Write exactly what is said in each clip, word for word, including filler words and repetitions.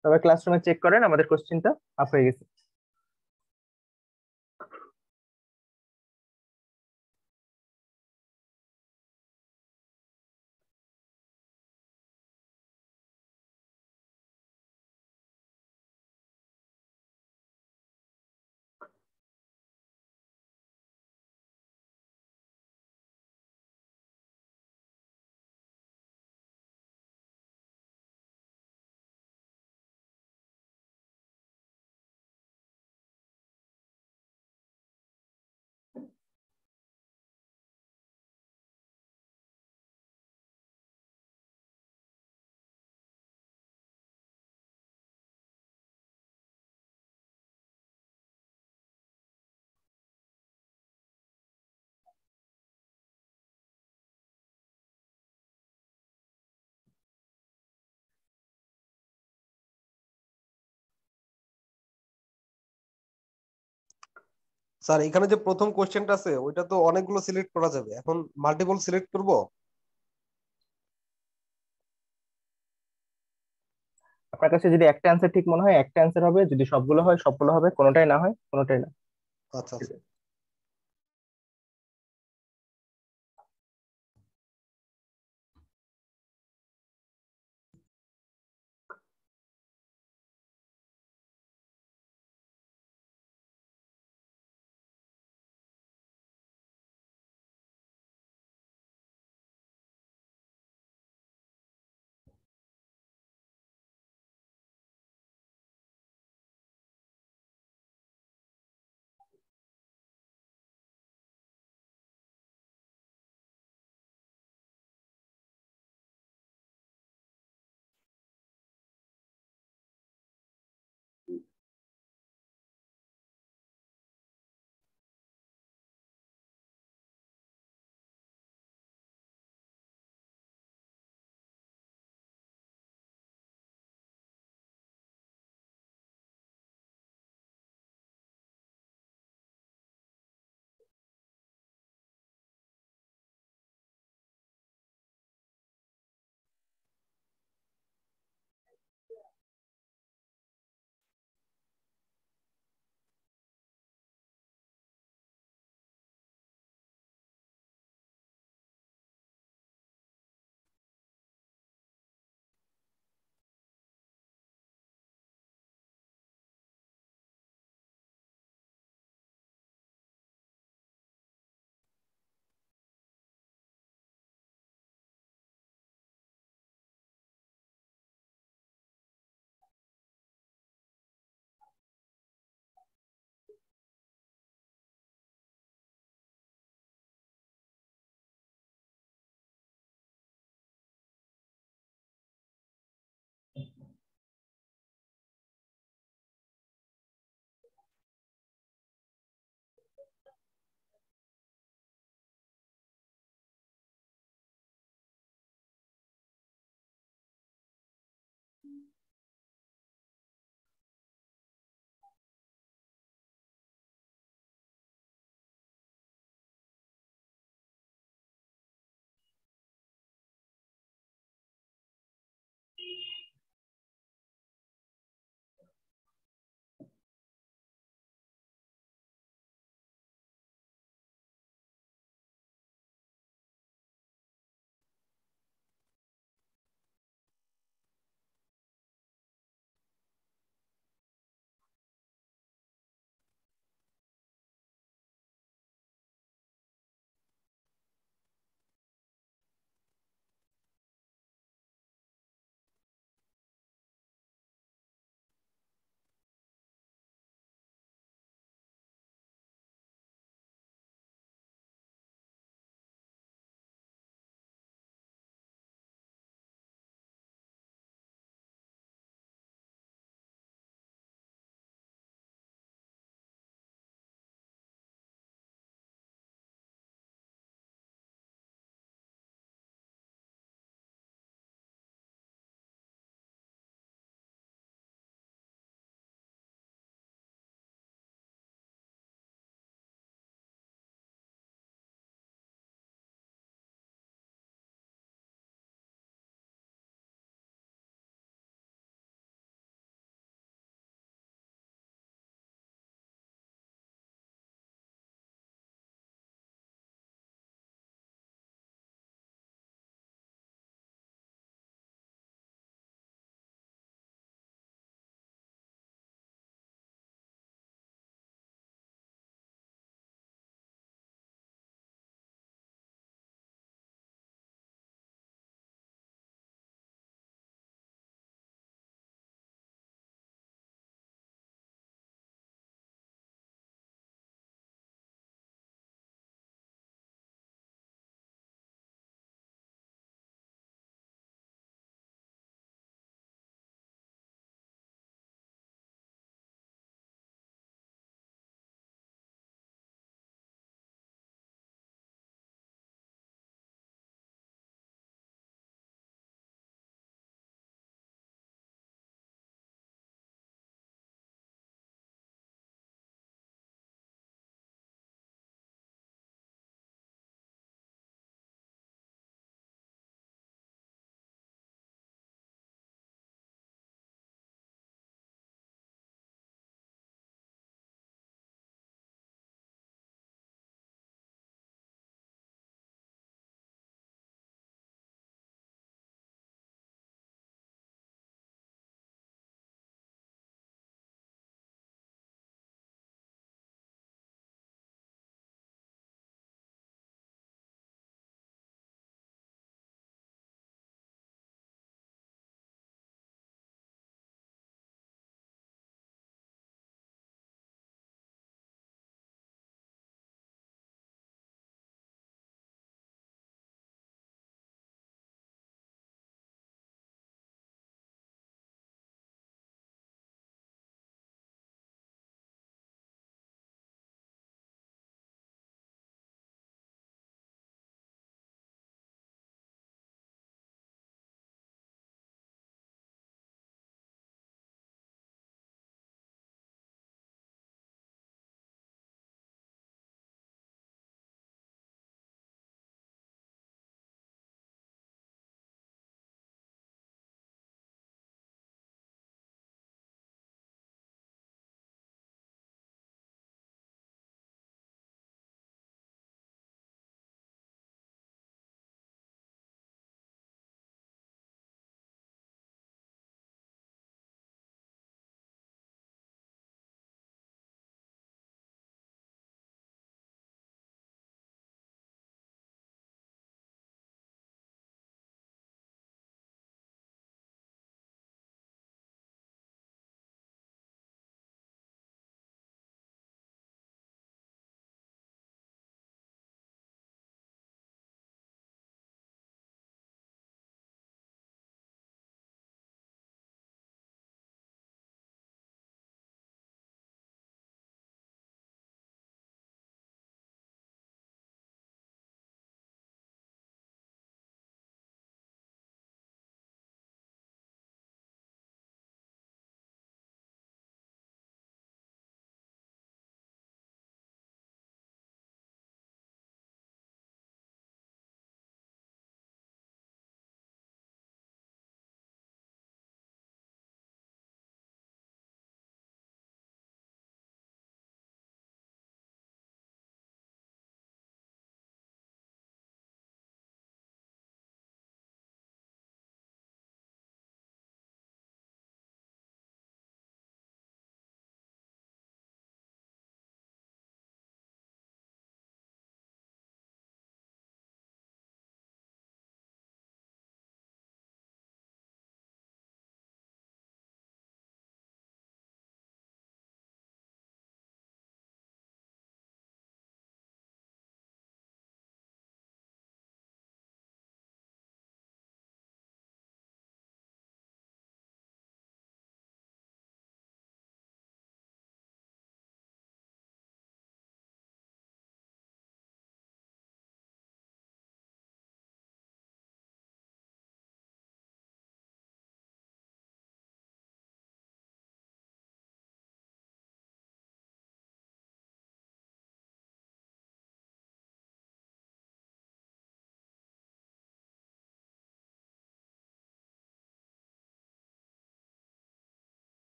সবাই ক্লাসরুমে চেক করেন, আমাদের কোশ্চেনটা আপ হয়ে গেছে। স্যার এখানে যে প্রথম কোশ্চেনটা আছে ওইটা তো অনেকগুলো সিলেক্ট করা যাবে, এখন মাল্টিপল সিলেক্ট করব? আপনার কাছে যদি একটা অ্যান্সার ঠিক মনে হয় একটা অ্যান্সার হবে, যদি সবগুলো হয় সবগুলো হবে, কোনোটাই না হয় কোনোটাই না। আচ্ছা ঠিক আচ্ছা। আছে।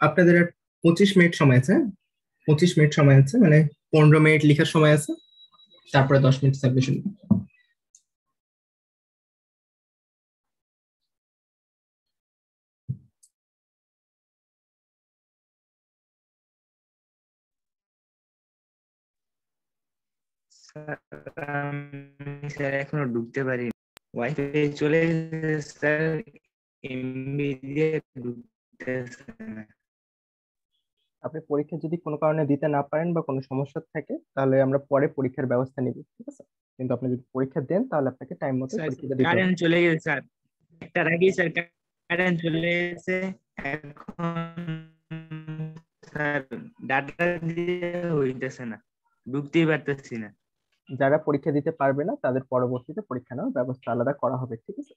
আপনাদের আর পঁচিশ মিনিট সময় আছে, হ্যাঁ? পঁচিশ মিনিট সময় আছে, মানে পনেরো মিনিট লেখার সময় আছে, তারপরে দশ মিনিট সাবমিশন। স্যার, আমি স্যার এখনো ঢুকতে পারি, ওয়াইফাই চলে গেছে স্যার, এমবি দিয়ে ঢুকতেছে না। আপনি পরীক্ষা যদি কোনো কারণে দিতে না পারেন বা কোনো সমস্যা থাকে, তাহলে আমরা পরে পরীক্ষার ব্যবস্থা নিব, ঠিক আছে? কিন্তু আপনি যদি পরীক্ষা দেন তাহলে আপনাকে টাইম মতো স্যার পরীক্ষাটা দিতে হবে। কারেন্ট চলে গেছে স্যার, একটার আগেই স্যার কারেন্ট চলে গেছে। এখন স্যার ডাটা দিয়ে হইতেছে না, ঢুকতেই পারতেছি না। যারা পরীক্ষা দিতে পারবে না তাদের পরবর্তীতে পরীক্ষা নেওয়ার ব্যবস্থা আলাদা করা হবে, ঠিক আছে?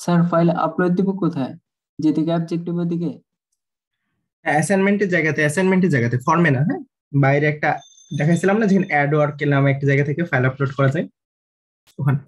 স্যার ফাইল আপলোড দিব কোথায়, যেদিকে অবজেক্টিভ ওদিকে? অ্যাসাইনমেন্টের জায়গাতে, অ্যাসাইনমেন্টের জায়গাতে, ফর্মে না, হ্যাঁ। বাইরে একটা দেখাইছিলাম না, যেখানে অ্যাড ওয়ার্ক নামে একটা জায়গা থেকে ফাইল আপলোড করা যায়, ওখানে।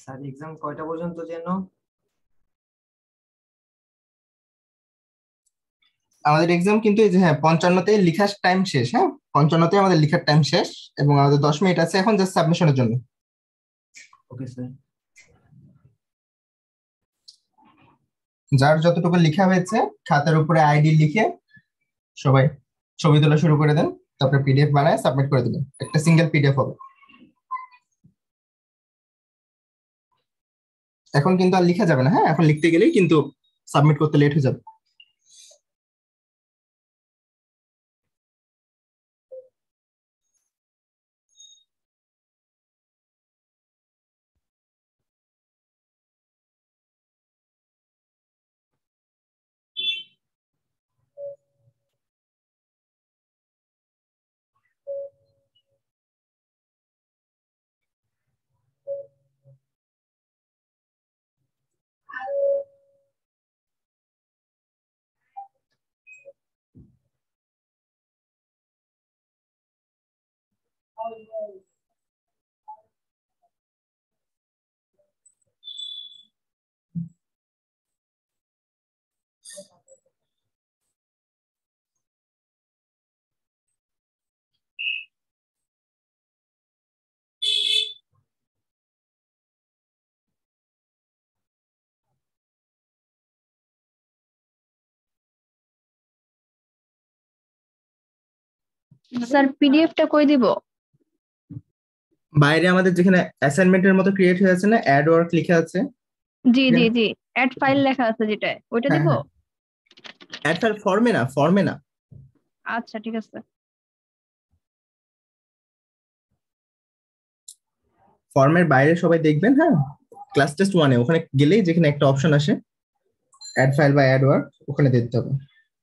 স্যার এক্সাম কয়টা পর্যন্ত যেন? আমাদের এক্সাম কিন্তু এই যে হ্যাঁ পঞ্চান্নতে লেখার টাইম শেষ, হ্যাঁ পঞ্চান্নতে আমাদের লেখার টাইম শেষ এবং আমাদের দশ মিনিট আছে এখন জাস্ট সাবমিশনের জন্য। Okay sir. যার যতটুকু লেখা হয়েছে খাতার উপরে আইডি লিখে সবাই ছবি তোলা শুরু করে দেন, তারপরে পিডিএফ বানায় সাবমিট করে দিবেন, একটা সিঙ্গেল পিডিএফ হবে। এখন কিন্তু আর লেখা যাবে না, হ্যাঁ এখন লিখতে গেলেই কিন্তু সাবমিট করতে লেট হয়ে যাবে। স্যার পিডিএফটা কই দিব? বাইরে আমাদের যেখানে অ্যাসাইনমেন্টের মতো ক্রিয়েট হয়ে আছে না, অ্যাড ওয়ার্ক লেখা আছে। জি জি জি অ্যাড ফাইল লেখা আছে যেটা, ওইটা হ্যাঁ দিব? হ্যাঁ, অ্যাড ফাইল ফর্মে না, ফর্মে না, আচ্ছা ঠিক আছে। ফর্মের বাইরে সবাই দেখবেন। হ্যাঁ ক্লাস টেস্ট ওয়ানে ওখানে গেলেই যেখানে একটা অপশন আসে অ্যাড ফাইল বা অ্যাড ওয়ার্ক, ওখানে দিতে হবে।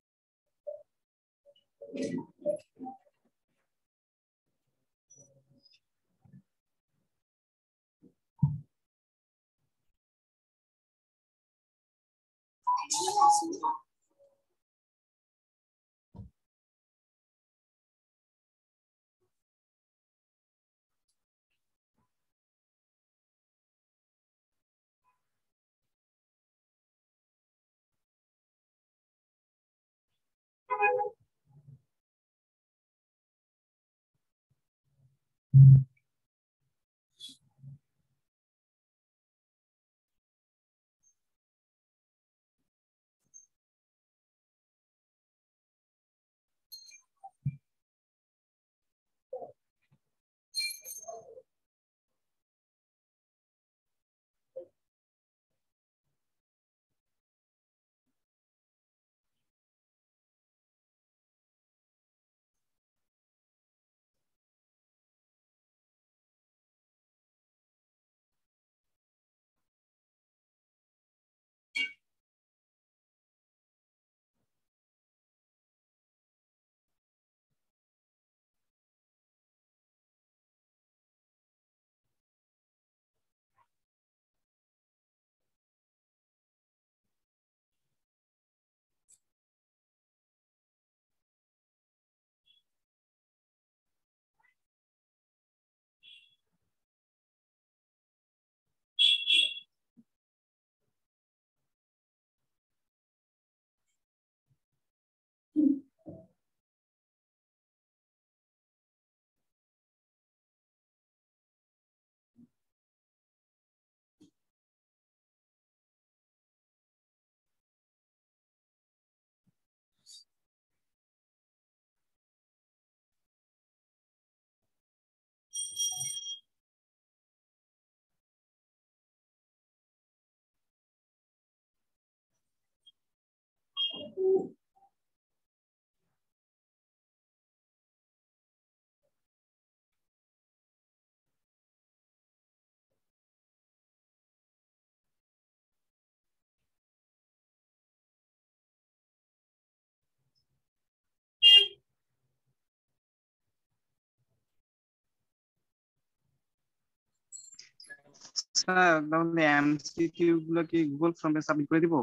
স্যার তাহলে এমসিকিউ গুলো কি গুগল ফর্মে সাবমিট করে দিব?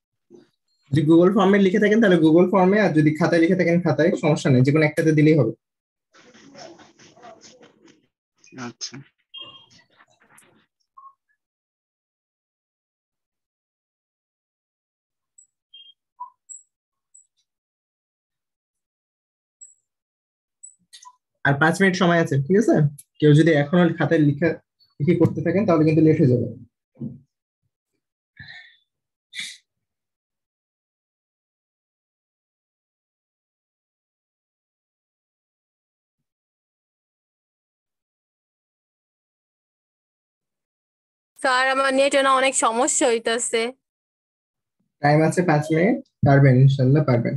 যদি গুগল ফর্মে লিখে থাকেন তাহলে গুগল ফর্মে, আর যদি খাতায় লিখে থাকেন খাতায়, সমস্যা নেই, যে কোনো একটাতে দিলেই হবে। আচ্ছা। আর পাঁচ মিনিট সময় আছে, ঠিক আছে? কেউ যদি এখনো খাতায় লিখা লিখি করতে থাকেন তাহলে কিন্তু লেট হয়ে যাবে। স্যার আমার নেটে না অনেক সমস্যা হইতাছে। টাইম আছে পাঁচ মিনিট, পারবেন ইনশাল্লাহ পারবেন।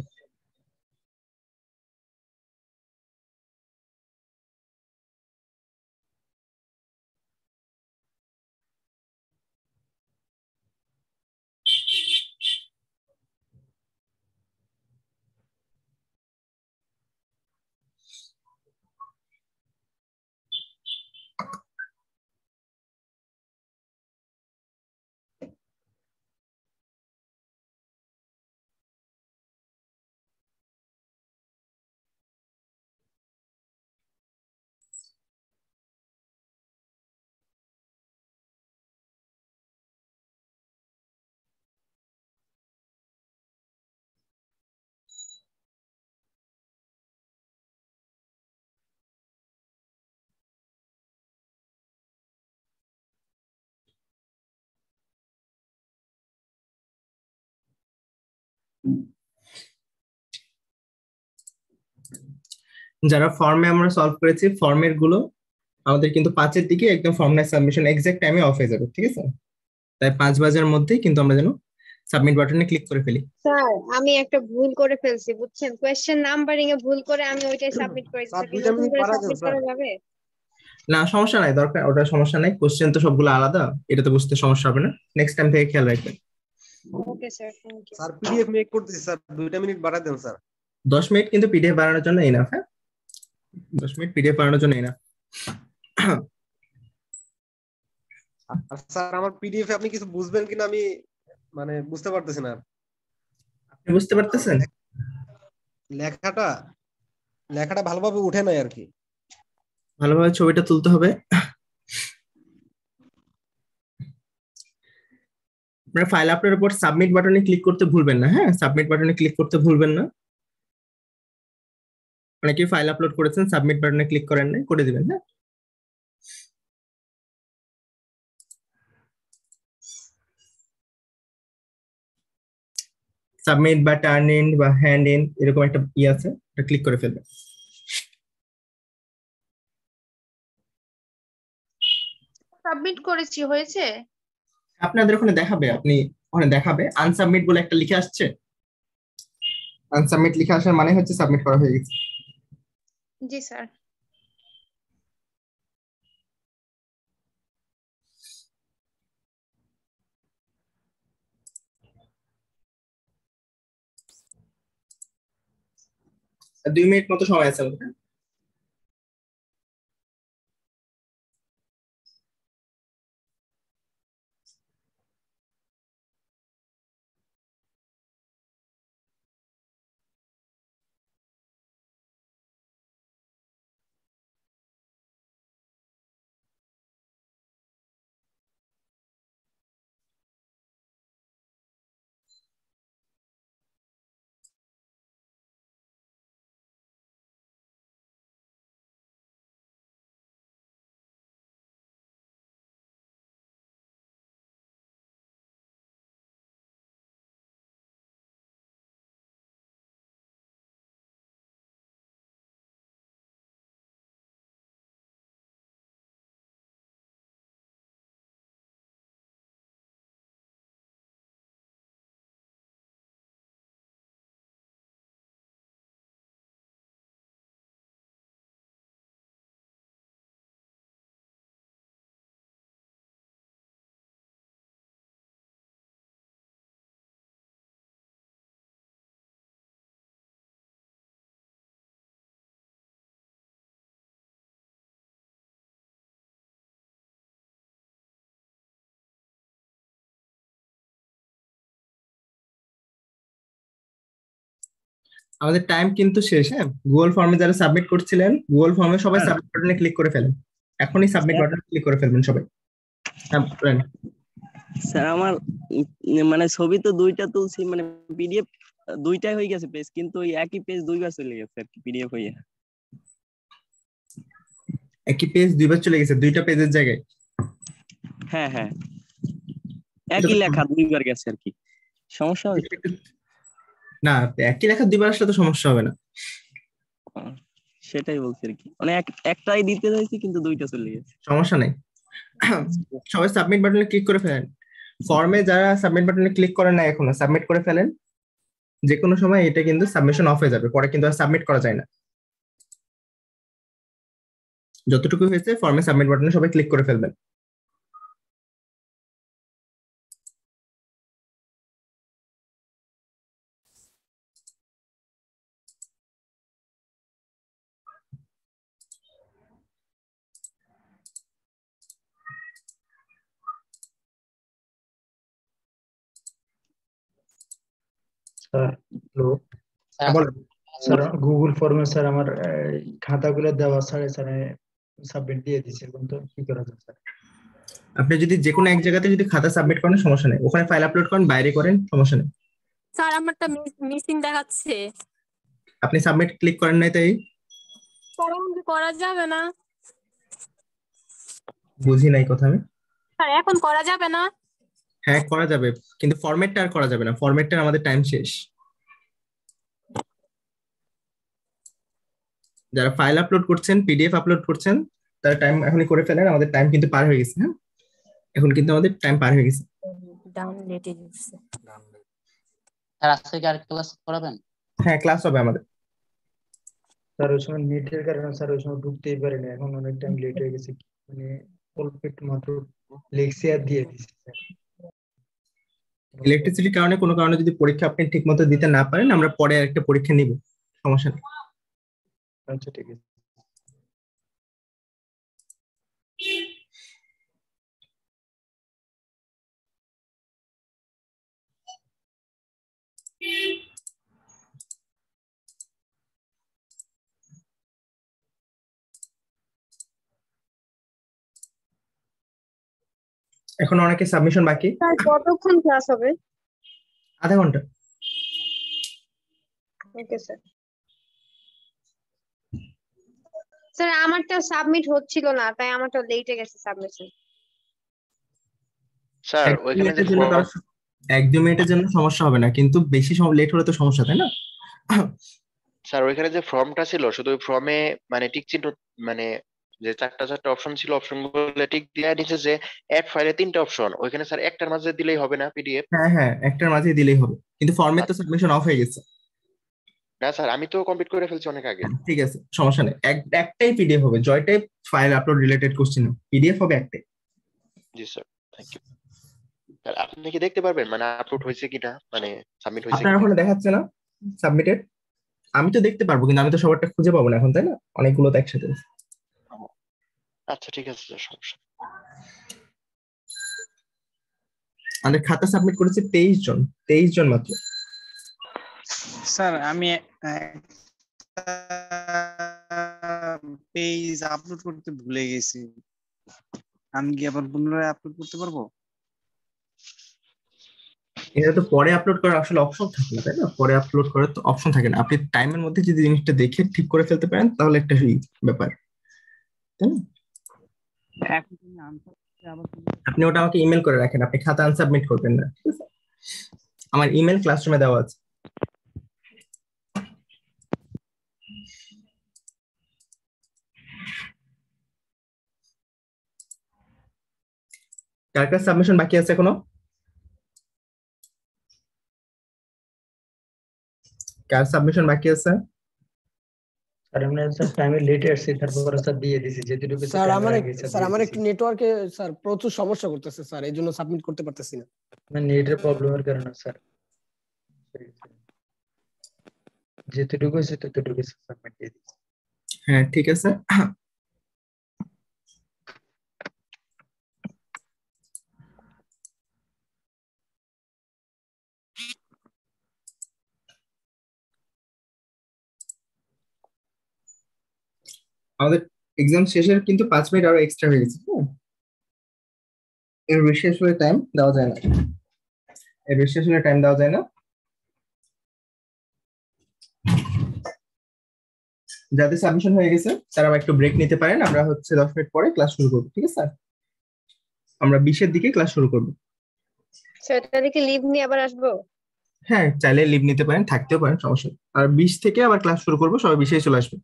যারা ফর্মে আমরা সলভ করেছি, ফর্মের গুলো আমাদের কিন্তু পাঁচের দিকে একদম ফর্মুলা সাবমিশন এক্সাক্ট টাইমে অফ হয়ে যাবে, ঠিক আছে? তাই পাঁচ বাজার মধ্যেই কিন্তু আমরা যেন সাবমিট বাটনে ক্লিক করে ফেলি। স্যার আমি একটা ভুল করে ফেলছি বুঝছেন, কোয়েশ্চেন নাম্বারিং এ ভুল করে আমি ওইটাই সাবমিট করে স্যার দিয়েছি। দুইটা নতুন মিনিট করে বাড়ায় দেন সাবমিট স্যার। করা যাবে? না সমস্যা নাই, দরকার ওটা সমস্যা নাই, কোশ্চেন তো সবগুলো আলাদা, এটা তো বুঝতে সমস্যা হবে না। নেক্সট টাইম থেকে খেয়াল রাখবেন। Okay sir, thank you. Sir PDF make করতেছি স্যার, দুইটা মিনিট বাড়ায় দেন স্যার। দশ মিনিট কিন্তু পিডিএফ বানানোর জন্য এনাফ। হ্যাঁ, দশ মিনিট পিডিএফ বানানোর জন্য এনাফ। আর স্যার আমার পিডিএফ আপনি কিছু বুঝবেন কিনা আমি মানে বুঝতে পারতেছি না। আপনি বুঝতে পারতেছেন? লেখাটা লেখাটা ভালোভাবে উঠে নাই আর কি। ভালোভাবে ছবিটা তুলতে হবে। আপনার ফাইল আপলোডের উপর সাবমিট বাটনে ক্লিক করতে ভুলবেন না। হ্যাঁ, সাবমিট বাটনে ক্লিক করতে ভুলবেন না। অনেকেই ফাইল আপলোড করেছেন, সাবমিট বাটনে ক্লিক করেন না, করে দিবেন। হ্যাঁ, সাবমিট বা টার্ন ইন বা হ্যান্ড ইন এরকম একটা ই আছে, এটা ক্লিক করে ফেলবেন। সাবমিট করেছি, হয়েছে? আপনাদের ওখানে দেখাবে, আপনি ওখানে দেখাবে আনসাবমিট বলে একটা লিখে আসছে। আনসাবমিট লিখে আসার মানে হচ্ছে সাবমিট করা হয়ে গেছে। জি স্যার। দুই মিনিট মতো সময় আছে আমাদের। আমাদের টাইম কিন্তু শেষ। হ্যাঁ, গুগল ফর্মে যারা সাবমিট করছিলেন, গুগল ফর্মে সবাই সাবমিট বাটনে ক্লিক করে ফেলেন। এখনই সাবমিট বাটনে ক্লিক করে ফেলবেন সবাই। হ্যাঁ বলেন। স্যার আমার উম, মানে ছবি তো দুইটা তুলছি, মানে পিডিএফ দুইটাই হয়ে গেছে পেজ, কিন্তু ওই একই পেজ দুইবার চলে গেছে আর কি পিডিএফ হয়ে। একই পেজ দুইবার চলে গেছে দুইটা পেজের জায়গায়। হ্যাঁ হ্যাঁ একই লেখা দুইবার গেছে আর কি, সমস্যা হবে? না একই লেখা দুইবার আসলে তো সমস্যা হবে না। সেটাই বলছি আর কি, মানে এক একটাই দিতে চাইছি কিন্তু দুইটা চলে গেছে। সমস্যা নেই, সবাই সাবমিট বাটনে ক্লিক করে ফেলেন। ফর্মে যারা সাবমিট বাটনে ক্লিক করেন না এখনো সাবমিট করে ফেলেন, যে কোনো সময় এটা কিন্তু সাবমিশন অফ হয়ে যাবে, পরে কিন্তু আর সাবমিট করা যায় না। যতটুকু হয়েছে ফর্মে সাবমিট বাটনে সবাই ক্লিক করে ফেলবেন। স্যার হ্যালো হ্যাঁ, বলেন। স্যার গুগল ফর্মে স্যার আমার এই, খাতাগুলো দেওয়া স্যার স্যার সাবমিট দিয়ে দিয়েছে, এখন তো কি করা যায় স্যার? আপনি যদি যে কোনো এক জায়গাতে যদি খাতা সাবমিট করেন সমস্যা নেই, ওখানে ফাইল আপলোড করেন, বাইরে করেন সমস্যা নেই। স্যার আমারটা মিসিং দেখাচ্ছে। আপনি সাবমিট ক্লিক করেন নাই তাই? স্যার এখন কি করা যাবে না? বুঝি নাই কথা আমি। স্যার এখন করা যাবে না? হ্যাঁ করা যাবে, কিন্তু ফরম্যাটটা আর করা যাবে না, ফরম্যাটটা আমাদের টাইম শেষ। যারা ফাইল আপলোড করছেন পিডিএফ আপলোড করছেন তারা টাইম এখনই করে ফেলেন, আমাদের টাইম কিন্তু পার হয়ে গেছে। হ্যাঁ এখন কিন্তু আমাদের টাইম পার হয়ে গেছে। ডাউন লেটে যাচ্ছে। স্যার আজকে কি আর ক্লাস করাবেন? হ্যাঁ ক্লাস হবে আমাদের। স্যার ওই সময় নেটের কারণে স্যার ওই সময় ঢুকতেই পারিনি, এখন অনেক টাইম লেট হয়ে গেছে, মানে অল্প একটু মাত্র লেখছি আর দিয়ে দিচ্ছি স্যার। ইলেকট্রিসিটির কারণে কোনো কারণে যদি পরীক্ষা আপনি ঠিক মতো দিতে না পারেন আমরা পরে একটা পরীক্ষা নিব, সমস্যা নেই। আচ্ছা ঠিক আছে। এখন অনেকে সাবমিশন বাকি। স্যার কতক্ষণ ক্লাস হবে? আধা ঘন্টা। Okay sir. স্যার আমারটা সাবমিট হচ্ছিল না, তাই আমারটা লেটে গেছে সাবমিশন। স্যার এক ওইখানে যে মিনিটের জন্য form- কারো- এক দুই মিনিটের জন্য সমস্যা হবে না, কিন্তু বেশি সময় লেট হলে তো সমস্যা, তাই না? স্যার ওইখানে যে ফর্মটা ছিল শুধু ওই ফর্মে মানে টিক চিহ্ন মানে যে চারটা চারটা অপশন ছিল অপশন গুলো টিক দিয়ে নিচে যে অ্যাড ফাইলে তিনটা অপশন, ওইখানে স্যার একটার মাঝে দিলেই হবে না পিডিএফ? হ্যাঁ হ্যাঁ একটার মাঝে দিলেই হবে, কিন্তু ফর্মের তো সাবমিশন অফ হয়ে গেছে। না স্যার আমি তো কমপ্লিট করে ফেলছি অনেক আগে। ঠিক আছে সমস্যা নেই, এক একটাই পিডিএফ হবে, জয় type file upload related question PDF হবে একটাই। জি স্যার থ্যাংক ইউ। স্যার আপনি কি দেখতে পারবেন মানে আপলোড হয়েছে কিনা, মানে সাবমিট হয়েছে আপনার কিনা? ওখানে দেখাচ্ছে না সাবমিটেড? আমি তো দেখতে পারবো কিন্তু আমি তো সবারটা খুঁজে পাবো না এখন, তাই না? অনেকগুলো তো একসাথে আছে। আচ্ছা ঠিক আছে স্যার সমস্যা নেই। আমাদের খাতা সাবমিট করেছে তেইশ জন, তেইশ জন মাত্র। স্যার আমি পেজ আপলোড করতে ভুলে গেছি, আমি কি আবার পুনরায় আপলোড করতে পারবো? এটা তো পরে আপলোড করার আসলে অপশন থাকে না, তাই না? পরে আপলোড করার তো অপশন থাকে না, আপনি টাইমের মধ্যে যদি জিনিসটা দেখে ঠিক করে ফেলতে পারেন তাহলে একটা ই ব্যাপার, তাই না? এখন তুমি answer করতে আবার আপনি ওটা আমাকে ইমেল করে রাখেন, আপনি খাতা আনসাবমিট করবেন না, ঠিক আছে? আমার ইমেল ক্লাসরুমে দেওয়া আছে। কার কার সাবমিশন বাকি আছে এখনো? কার সাবমিশন বাকি আছে? স্যার আমরা স্যার টাইমে লেটে আসছি, তারপর স্যার দিয়ে দিয়েছি যেটুকু স্যার আমার স্যার আমার একটু নেটওয়ার্কে স্যার প্রচুর সমস্যা করতেছে স্যার, এই জন্য সাবমিট করতে পারতেছি না। মানে নেটের প্রবলেমের কারণে স্যার যেটুকু আছে ততটুকু সাবমিট দিয়ে দিয়েছি। হ্যাঁ ঠিক আছে। আমাদের এক্সাম শেষের কিন্তু পাঁচ মিনিট আরো এক্সট্রা হয়ে গেছে। হ্যাঁ এর বেশি আসলে টাইম দেওয়া যায় না, এর বেশি আসলে টাইম দেওয়া যায় না। যাদের সাবমিশন হয়ে গেছে তারা একটু ব্রেক নিতে পারেন, আমরা হচ্ছে দশ মিনিট পরে ক্লাস শুরু করবো, ঠিক আছে? আমরা বিশের দিকে ক্লাস শুরু করবো। সেটা দেখে লিভ নিয়ে আবার আসবো? হ্যাঁ, চাইলে লিভ নিতে পারেন, থাকতেও পারেন, সমস্যা নেই। আর বিশ থেকে আবার ক্লাস শুরু করবো, সবাই বিশে চলে আসবে।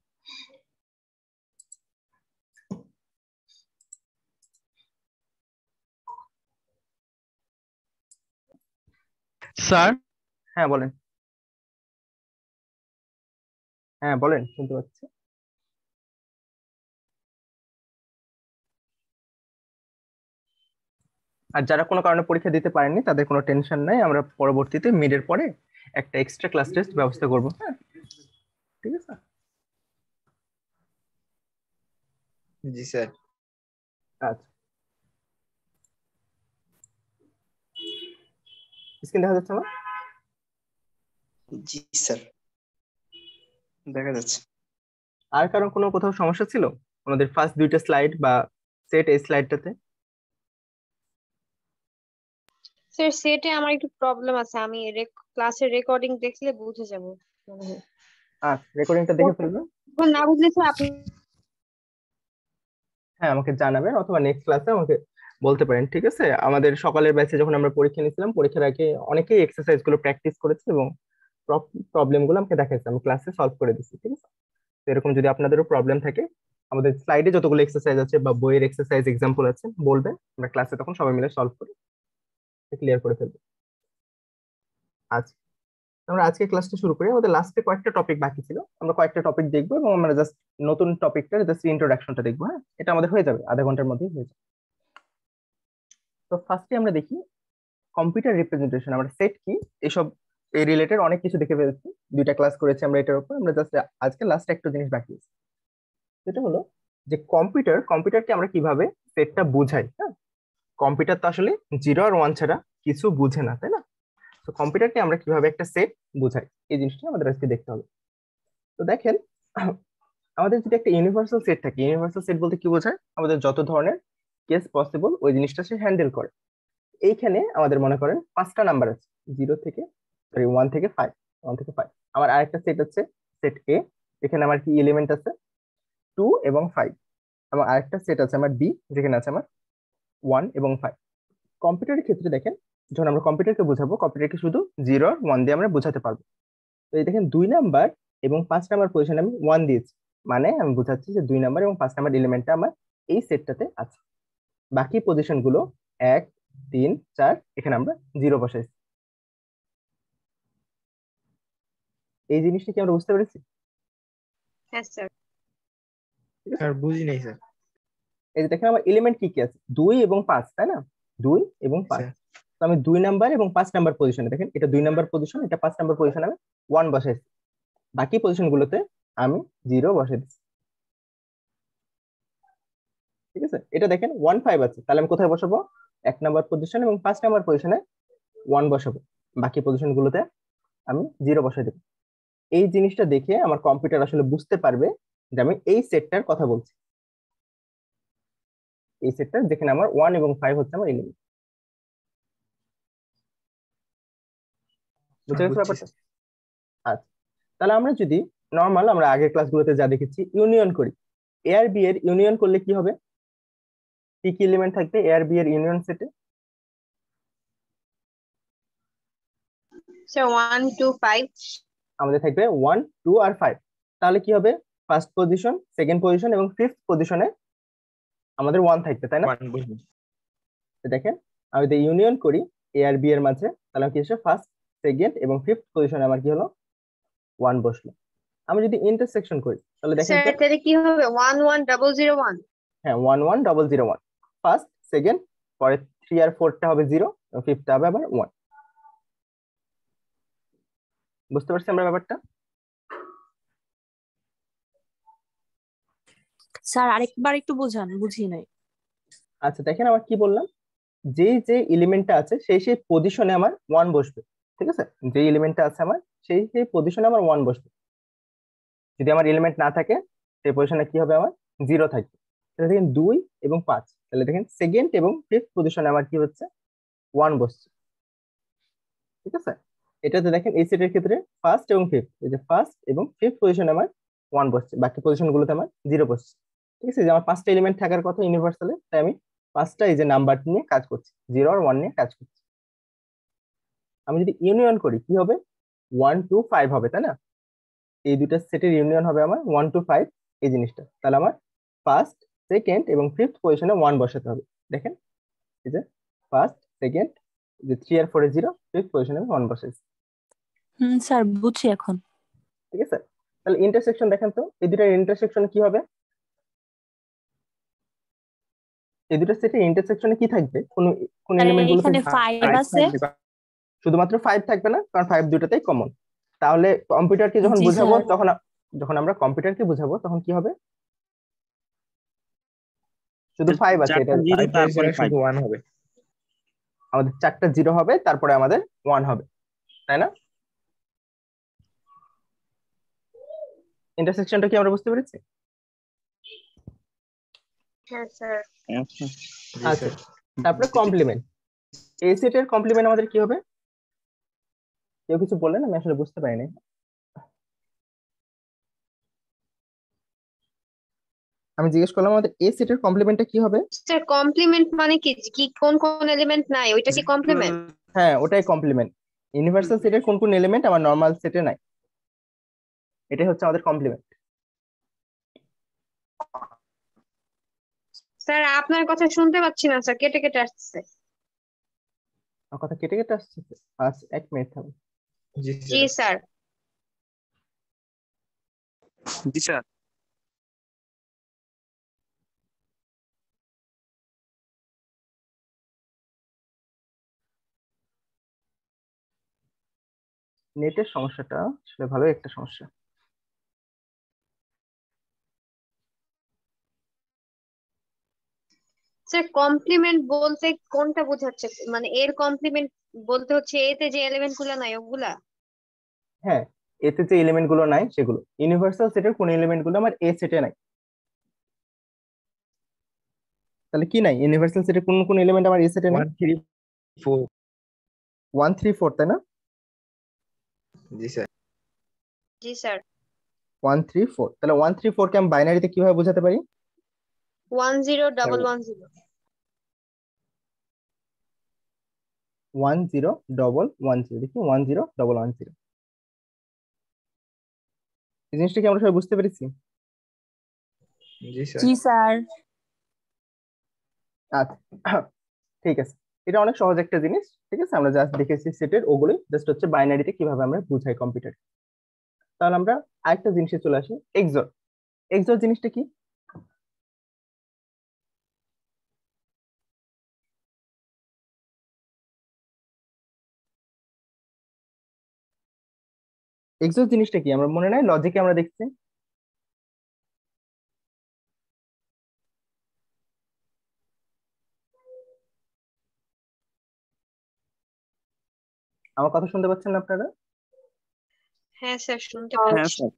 স্যার হ্যাঁ বলেন। হ্যাঁ বলেন, শুনতে পাচ্ছি। আর যারা কোনো কারণে পরীক্ষা দিতে পারেননি তাদের কোনো টেনশন নাই, আমরা পরবর্তীতে মিডের পরে একটা এক্সট্রা ক্লাস টেস্ট ব্যবস্থা করব। হ্যাঁ ঠিক আছে। জি স্যার। আচ্ছা, স্ক্রিন দেখা যাচ্ছে আমার? জি স্যার দেখা যাচ্ছে। আর কারণ কোনো কোথাও সমস্যা ছিল আমাদের ফার্স্ট দুইটা স্লাইড বা সেট এই স্লাইডটাতে? স্যার সেটে আমার একটু প্রবলেম আছে, আমি ক্লাসের রেকর্ডিং দেখলে বুঝে যাব মনে হয়। আচ্ছা, রেকর্ডিংটা দেখে ফেলবেন। এখন না বুঝলে স্যার আপনি হ্যাঁ আমাকে জানাবেন, অথবা নেক্সট ক্লাসে আমাকে বলতে পারেন, ঠিক আছে? আমাদের সকালের ব্যাচে যখন আমরা পরীক্ষা নিয়েছিলাম, পরীক্ষার আগে অনেকেই এক্সারসাইজ গুলো প্র্যাকটিস করেছে এবং প্রবলেম গুলো আমাকে দেখাইছে, আমি ক্লাসে সলভ করে দিচ্ছি, ঠিক আছে? তো এরকম যদি আপনাদেরও প্রবলেম থাকে, আমাদের স্লাইডে যতগুলো এক্সারসাইজ আছে বা বইয়ের এক্সারসাইজ এক্সাম্পল আছে বলবেন, আমরা ক্লাসে তখন সবাই মিলে সলভ করে ক্লিয়ার করে ফেলবো। আচ্ছা, আমরা আজকে ক্লাসটা শুরু করি। আমাদের লাস্টে কয়েকটা টপিক বাকি ছিল, আমরা কয়েকটা টপিক দেখবো এবং আমরা জাস্ট নতুন টপিকটা জাস্ট ইন্ট্রোডাকশনটা দেখবো। হ্যাঁ, এটা আমাদের হয়ে যাবে, আধা ঘন্টার মধ্যেই হয়ে যাবে। তো ফার্স্টে আমরা দেখি কম্পিউটার রিপ্রেজেন্টেশন, আমরা সেট কি এসব এই রিলেটেড অনেক কিছু দেখে ফেলছি, দুইটা ক্লাস করেছি আমরা এটার উপর। আমরা জাস্ট আজকে লাস্ট একটা জিনিস বাকি আছে, সেটা হলো যে কম্পিউটার কম্পিউটারকে আমরা কিভাবে সেটটা বুঝাই। হ্যাঁ, কম্পিউটার তো আসলে জিরো আর ওয়ান ছাড়া কিছু বুঝে না, তাই না? তো কম্পিউটারকে আমরা কিভাবে একটা সেট বুঝাই, এই জিনিসটা আমাদের আজকে দেখতে হবে। তো দেখেন, আমাদের যদি একটা ইউনিভার্সাল সেট থাকে, ইউনিভার্সাল সেট বলতে কি বোঝায়? আমাদের যত ধরনের কেস পসিবল ওই জিনিসটা সে হ্যান্ডেল করে। এইখানে আমাদের মনে করেন পাঁচটা নাম্বার আছে, জিরো থেকে সরি ওয়ান থেকে ফাইভ, ওয়ান থেকে ফাইভ। আমার আরেকটা সেট আছে সেট এ, এখানে আমার কি এলিমেন্ট আছে টু এবং ফাইভ। আমার আরেকটা সেট আছে আমার বি, যেখানে আছে আমার ওয়ান এবং ফাইভ। কম্পিউটারের ক্ষেত্রে দেখেন, যখন আমরা কম্পিউটারকে বোঝাবো, কম্পিউটারকে শুধু জিরো আর ওয়ান দিয়ে আমরা বোঝাতে পারবো। তো এই দেখেন দুই নাম্বার এবং পাঁচ নাম্বার পজিশনে আমি ওয়ান দিয়েছি, মানে আমি বোঝাচ্ছি যে দুই নাম্বার এবং পাঁচ নাম্বার এলিমেন্টটা আমার এই সেটটাতে আছে। বাকি পজিশন গুলো এক তিন চার, এখানে আমরা জিরো বসাইছি। এই জিনিসটা কি আমরা বুঝতে পেরেছি? হ্যাঁ স্যার। স্যার বুঝি নাই স্যার। এই যে দেখেন আমার এলিমেন্ট কি কি আছে, দুই এবং পাঁচ, তাই না? দুই এবং পাঁচ। তো আমি দুই নাম্বার এবং পাঁচ নাম্বার পজিশনে, দেখেন এটা দুই নাম্বার পজিশন, এটা পাঁচ নাম্বার পজিশনে আমি ওয়ান বসাইছি। বাকি পজিশন গুলোতে আমি জিরো বসাই দিচ্ছি, ঠিক আছে? এটা দেখেন ওয়ান ফাইভ আছে, তাহলে আমি কোথায় বসাবো? এক নাম্বার পজিশন এবং পাঁচ নাম্বার পজিশনে ওয়ান বসাবো, বাকি পজিশন গুলোতে আমি জিরো বসাই দেবো। এই জিনিসটা দেখে আমার কম্পিউটার আসলে বুঝতে পারবে যে আমি এই সেটটার কথা বলছি, এই সেটটা যেখানে আমার ওয়ান এবং ফাইভ হচ্ছে আমার এলিমেন্ট। বুঝতে গেছো ব্যাপারটা? আচ্ছা, তাহলে আমরা যদি নর্মাল আমরা আগের ক্লাসগুলোতে যা দেখেছি ইউনিয়ন করি, এ আর বি এর ইউনিয়ন করলে কি হবে? কি কি এলিমেন্ট থাকবে এ আর বি এর ইউনিয়ন সেটে? স্যার ওয়ান টু ফাইভ আমাদের থাকবে ওয়ান টু আর ফাইভ। তাহলে কি হবে? ফার্স্ট পজিশন, সেকেন্ড পজিশন এবং ফিফথ পজিশনে আমাদের ওয়ান থাকবে, তাই না? দেখেন আমি যদি ইউনিয়ন করি এ আর বি এর মাঝে, তাহলে কি হচ্ছে ফার্স্ট সেকেন্ড এবং ফিফথ পজিশনে আমার কি হলো? ওয়ান বসলো। আমি যদি ইন্টারসেকশন করি তাহলে দেখেন স্যার তাহলে কি হবে? One one double zero one. হ্যাঁ, one one double zero one, first second, পরে থ্রি আর ফোরটা হবে জিরো এবং ফিফথটা হবে আবার ওয়ান। বুঝতে পারছি আমরা ব্যাপারটা? স্যার আরেকবার একটু বোঝান, বুঝি নাই। আচ্ছা দেখেন আমার কি বললাম, যেই যে এলিমেন্টটা আছে সেই সেই পজিশনে আমার ওয়ান বসবে, ঠিক আছে? যে এলিমেন্টটা আছে আমার সেই সেই পজিশনে আমার ওয়ান বসবে। যদি আমার এলিমেন্ট না থাকে সেই পজিশনে কি হবে? আমার জিরো থাকবে। তাহলে দেখেন দুই এবং পাঁচ, তাহলে দেখেন সেকেন্ড এবং ফিফথ পজিশনে আমার কি হচ্ছে? ওয়ান বসছে, ঠিক আছে? এটাতে দেখেন এই সেটের ক্ষেত্রে ফার্স্ট এবং ফিফথ, এই যে ফার্স্ট এবং ফিফথ পজিশনে আমার ওয়ান বসছে, বাকি পজিশন গুলোতে আমার জিরো বসছে। ঠিক আছে, যে আমার পাঁচটা এলিমেন্ট থাকার কথা ইউনিভার্সালে, তাই আমি পাঁচটা এই যে নাম্বার নিয়ে কাজ করছি, জিরো আর ওয়ান নিয়ে কাজ করছি। আমি যদি ইউনিয়ন করি কি হবে, ওয়ান টু ফাইভ হবে, তাই না? এই দুটা সেটের ইউনিয়ন হবে আমার ওয়ান টু ফাইভ এই জিনিসটা। তাহলে আমার ফার্স্ট, সেকেন্ড এবং ফিফথ পজিশনে ওয়ান বসাতে হবে। দেখেন এই যে ফার্স্ট, সেকেন্ড, যে থ্রি আর ফোর এর জিরো, ফিফথ পজিশনে ওয়ান বসাইছি। হুম স্যার বুঝছি এখন। ঠিক আছে, তাহলে ইন্টারসেকশন দেখেন তো, এই দুটার ইন্টারসেকশন কি হবে? এই দুটো সেটের ইন্টারসেকশনে কি থাকবে? কোন কোন স্যার এলিমেন্ট গুলো এখানে থাকবে? ফাইভ আছে। শুধুমাত্র ফাইভ থাকবে না, কারণ ফাইভ দুটাতেই কমন। তাহলে কম্পিউটারকে যখন জি বুঝাবো স্যার। তখন আ- যখন আমরা কম্পিউটারকে বুঝাবো তখন কি হবে? শুধু ফাইভ আছে, এটা চারটা জিরো তারপরে ফাইভ। শুধু ওয়ান হবে। আমাদের চারটা জিরো হবে, তারপরে আমাদের ওয়ান হবে, তাই না? ইন্টারসেকশনটা কি আমরা বুঝতে পেরেছি? হ্যাঁ স্যার। আচ্ছা, তারপরে কমপ্লিমেন্ট। এই সেটের কমপ্লিমেন্ট আমাদের কি হবে? কেউ কিছু বললেন, আমি আসলে বুঝতে পারিনি। আমি জিজ্ঞেস করলাম আমাদের এ সেটের কমপ্লিমেন্টটা কি হবে? স্যার কমপ্লিমেন্ট মানে কি কি কোন কোন এলিমেন্ট নাই ওইটা কি কমপ্লিমেন্ট? হ্যাঁ, ওটাই কমপ্লিমেন্ট। ইউনিভার্সাল সেটের কোন কোন এলিমেন্ট আমার নরমাল সেটে নাই, এটাই হচ্ছে আমাদের কমপ্লিমেন্ট। স্যার আপনার কথা শুনতে পাচ্ছি না স্যার, কেটে কেটে আসছে। আমার কথা কেটে কেটে আসছে। আচ্ছা, এক মিনিট থাকুন। জি স্যার। জি স্যার। নেটের সমস্যাটা আসলে ভালোই একটা সমস্যা। স্যার কমপ্লিমেন্ট বলতে কোনটা বোঝাচ্ছে, মানে এর কমপ্লিমেন্ট বলতে হচ্ছে এতে যে এলিমেন্ট গুলা নাই ওগুলা? হ্যাঁ, এতে যে এলিমেন্ট গুলো নাই সেগুলো। ইউনিভার্সাল সেটের কোন এলিমেন্ট গুলো আমার এ সেটে নাই? তাহলে কি নাই? ইউনিভার্সাল সেটের কোন কোন এলিমেন্ট আমার এ সেটে নাই? One three four. One three four, তাই না? জি স্যার। জি স্যার। ওয়ান থ্রি ফোর, তাহলে ওয়ান থ্রি ফোর কে আমি বাইনারিতে কিভাবে বোঝাতে পারি? One zero double one zero. One zero double one zero, দেখি one zero double one zero. এই জিনিসটা কি আমরা সবাই বুঝতে পেরেছি? জি স্যার। জি স্যার। আচ্ছা, ঠিক আছে, এটা অনেক সহজ একটা জিনিস। ঠিক আছে, আমরা জাস্ট দেখেছি সেটের ওগুলোই, জাস্ট হচ্ছে বাইনারিতে কিভাবে আমরা বুঝাই কম্পিউটার। তাহলে আমরা আরেকটা জিনিসে চলে আসি, এক্সর। এক্সর জিনিসটা কি? এক্সর জিনিসটা কি আমরা মনে নাই লজিকে আমরা দেখছি? আমার কথা শুনতে পাচ্ছেন না আপনারা? হ্যাঁ স্যার শুনতে হ্যাঁ পাচ্ছি। স্যার।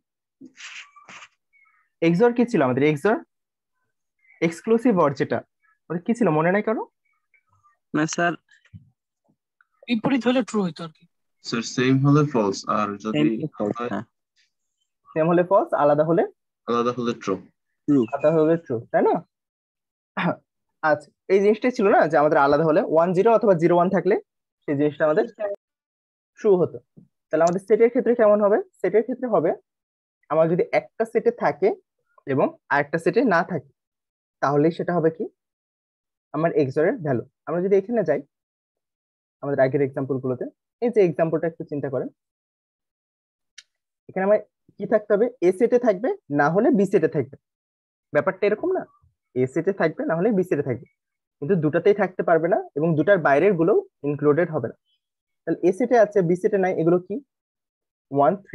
এক্সর কি ছিল আমাদের? এক্সর এক্সক্লুসিভ অর, যেটা ওটা কি ছিল মনে নাই কারো? না স্যার, বিপরীত হলে ট্রু হইতো আর কি। স্যার সেম হলে ফলস, আর যদি হয় সেম হলে ফলস, আলাদা হলে আলাদা হলে ট্রু। আলাদা হলে ট্রু, তাই না? আচ্ছা, এই জিনিসটাই ছিল না যে আমাদের আলাদা হলে ওয়ান জিরো অথবা জিরো ওয়ান থাকলে সেই জিনিসটা আমাদের ট্রু হতো। তাহলে আমাদের সেটের ক্ষেত্রে কেমন হবে? সেটের ক্ষেত্রে হবে আমার যদি একটা সেটে থাকে এবং আরেকটা সেটে না থাকে, তাহলেই সেটা হবে কি আমার এক্সরের ভ্যালু। আমরা যদি এখানে যাই আমাদের আগের এক্সাম্পল গুলোতে, এই যে এক্সাম্পলটা একটু চিন্তা করেন, এখানে আমার কি থাকতে হবে? এ সেটে থাকবে, না হলে বি সেটে থাকবে। ব্যাপারটা এরকম না, এ সেটে থাকবে না হলে বি সেটে থাকবে, কিন্তু দুটাতেই থাকতে পারবে না এবং দুটার বাইরের গুলো ইনক্লুডেড হবে না। তাহলে এ সেটে আছে বি সেটে নাই, এগুলো কি? One three.